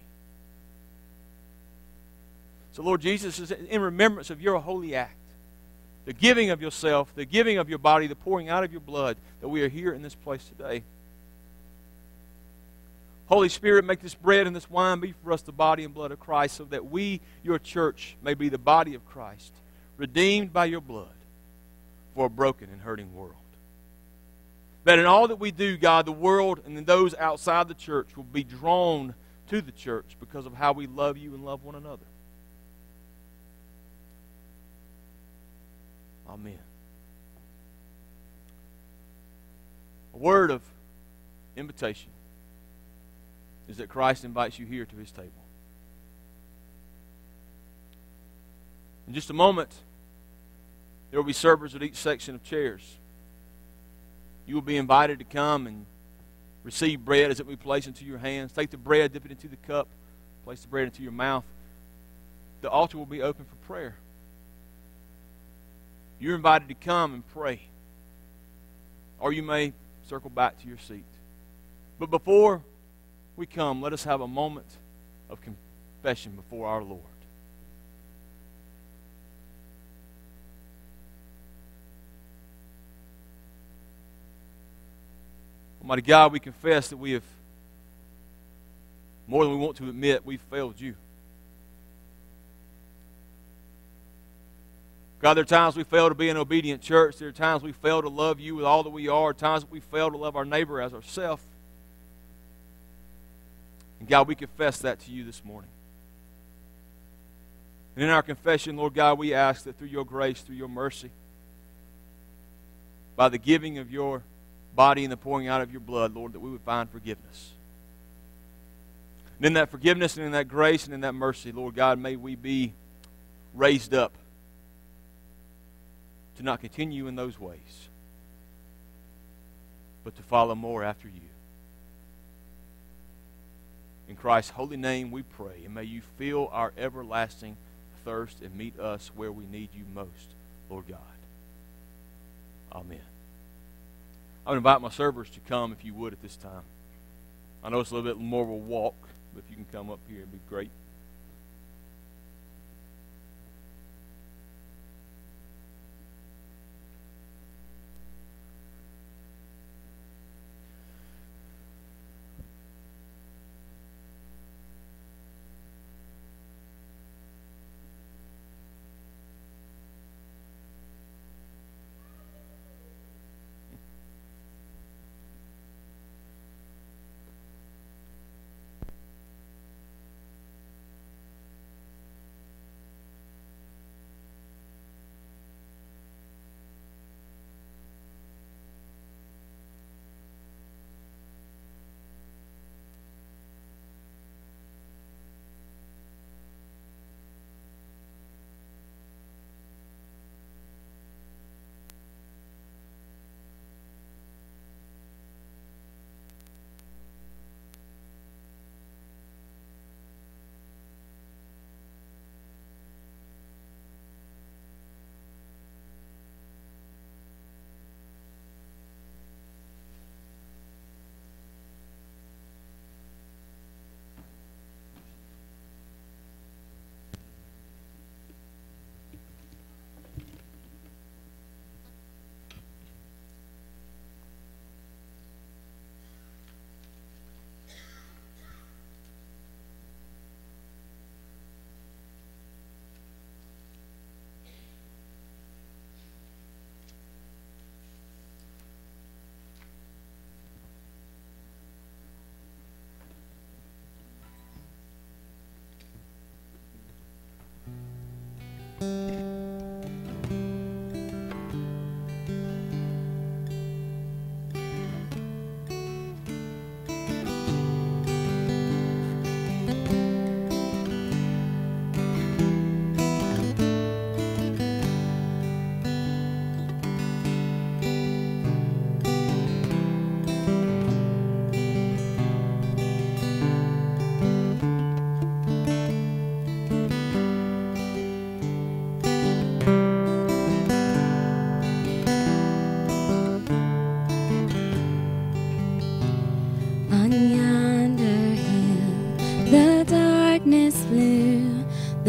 So, Lord Jesus, is in remembrance of your holy act, the giving of yourself, the giving of your body, the pouring out of your blood, that we are here in this place today. Holy Spirit, make this bread and this wine be for us the body and blood of Christ, so that we, your church, may be the body of Christ, redeemed by your blood for a broken and hurting world. That in all that we do, God, the world and those outside the church will be drawn to the church because of how we love you and love one another. Amen. A word of invitation is that Christ invites you here to His table. In just a moment, there will be servers at each section of chairs. You will be invited to come and receive bread as it will be placed into your hands. Take the bread, dip it into the cup, place the bread into your mouth. The altar will be open for prayer. You're invited to come and pray. Or you may circle back to your seat. But before we come, let us have a moment of confession before our Lord. Almighty God, we confess that we have, more than we want to admit, we've failed you. God, there are times we fail to be an obedient church. There are times we fail to love you with all that we are. Times we fail to love our neighbor as ourselves. And God, we confess that to you this morning. And in our confession, Lord God, we ask that through your grace, through your mercy, by the giving of your body and the pouring out of your blood, Lord, that we would find forgiveness. And in that forgiveness and in that grace and in that mercy, Lord God, may we be raised up to not continue in those ways, but to follow more after you. In Christ's holy name we pray, and may you fill our everlasting thirst and meet us where we need you most, Lord God. Amen. I would invite my servers to come, if you would, at this time. I know it's a little bit more of a walk, but if you can come up here, it'd be great.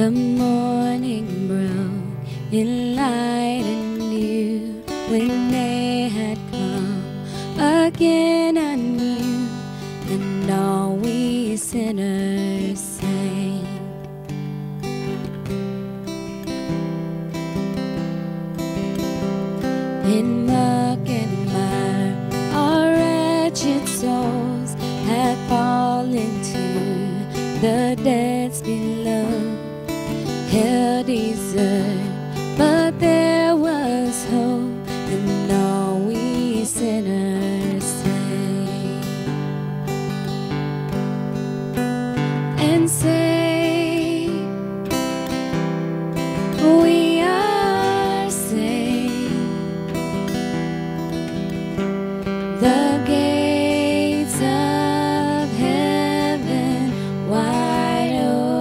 The morning broke in light anew. When they had come again anew, and all we sinners sang. In muck and mire our wretched souls had fallen to the depths below. Hell desert, but there was hope, and all we sinners sang. And say, we are saved. The gates of heaven wide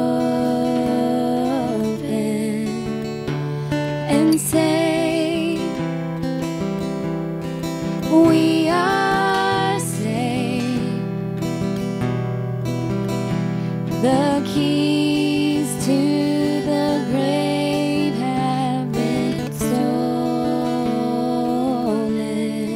open, and say, we are saved. The keys to the grave have been stolen.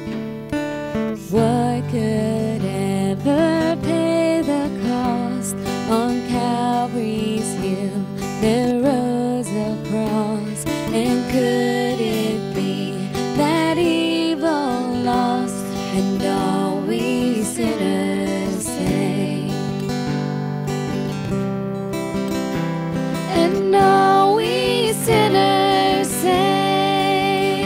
What could ever pay the cost? On Calvary's hill there rose a cross, and could it be that evil lost, and all we sinners say? And all we sinners say.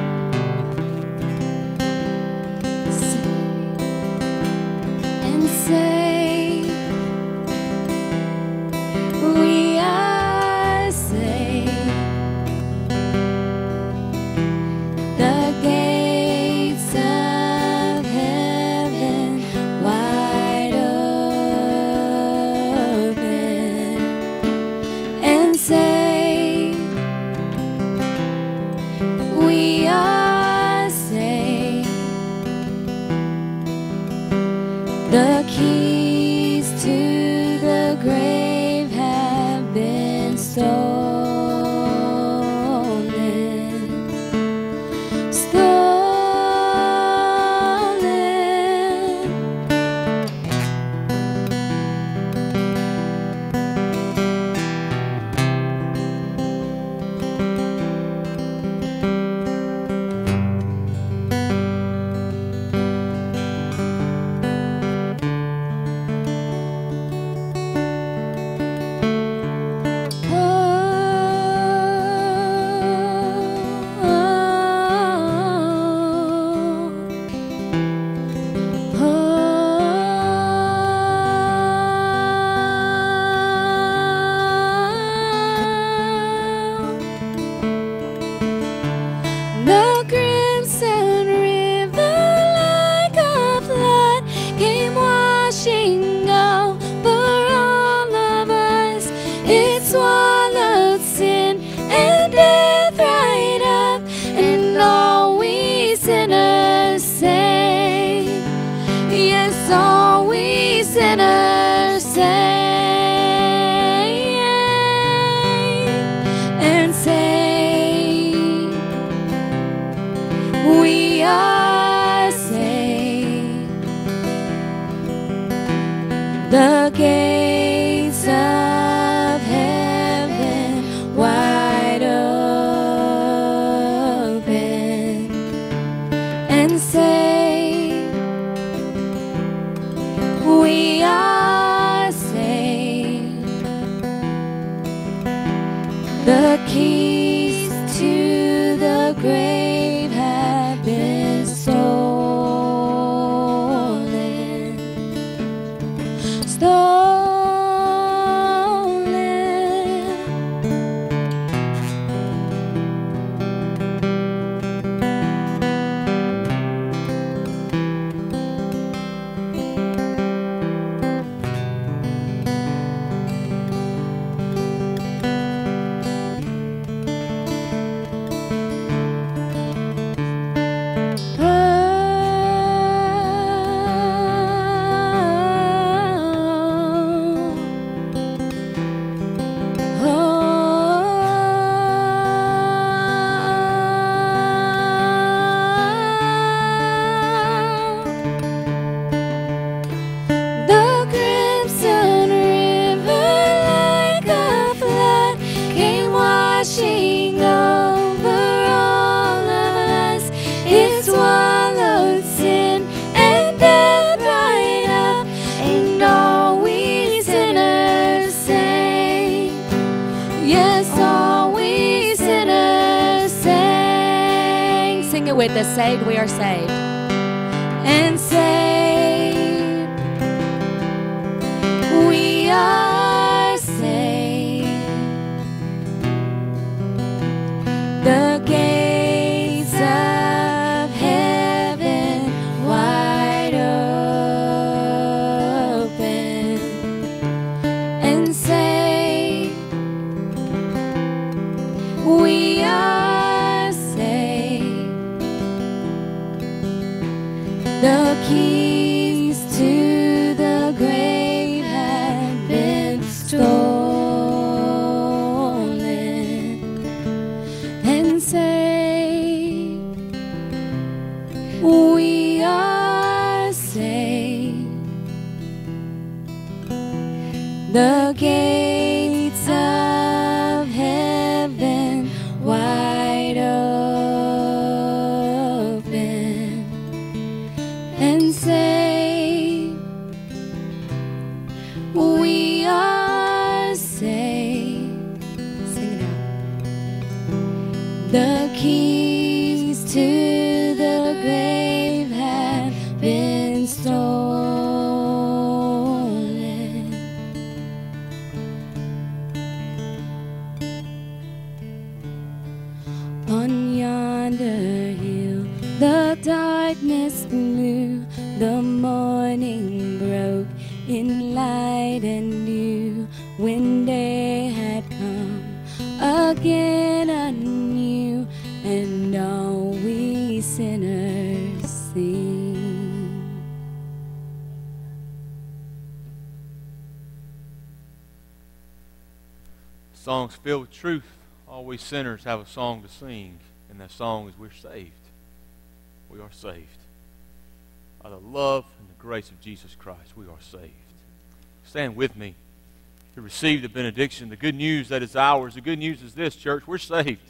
And say, we are saved. The gates of heaven wide open, and say, we are saved. The keys to the grave have been stolen. The crimson river like a flood came washing over all of us. It swallowed sin and death right up, and all we sinners say. Yes, all we sinners say. And say, we are saved. The gates of heaven wide open, and say, we are saved. The keys to the grave have been stolen. with us. Saved, we are saved. And saved, we are saved. The gates of heaven wide open. And saved, we are saved. The keys to the grave have been stolen. And saved, we are saved. The gates of heaven wide open. And saved, we are saved. Sing it out. The keys to the grave have been stolen. On yonder hill, the darkness blew, the morning broke in light and new. When day had come again anew, and all we sinners sing. Songs filled with truth. All we sinners have a song to sing, and that song is we're saved. We are saved. By the love and the grace of Jesus Christ, we are saved. Stand with me to receive the benediction, the good news that is ours. The good news is this, church, we're saved.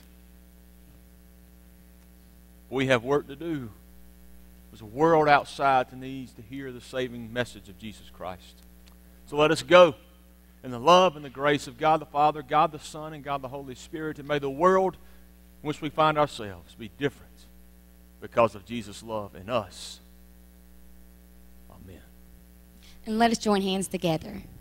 We have work to do. There's a world outside that needs to hear the saving message of Jesus Christ. So let us go in the love and the grace of God the Father, God the Son, and God the Holy Spirit. And may the world in which we find ourselves be different because of Jesus' love in us. Amen. And let us join hands together.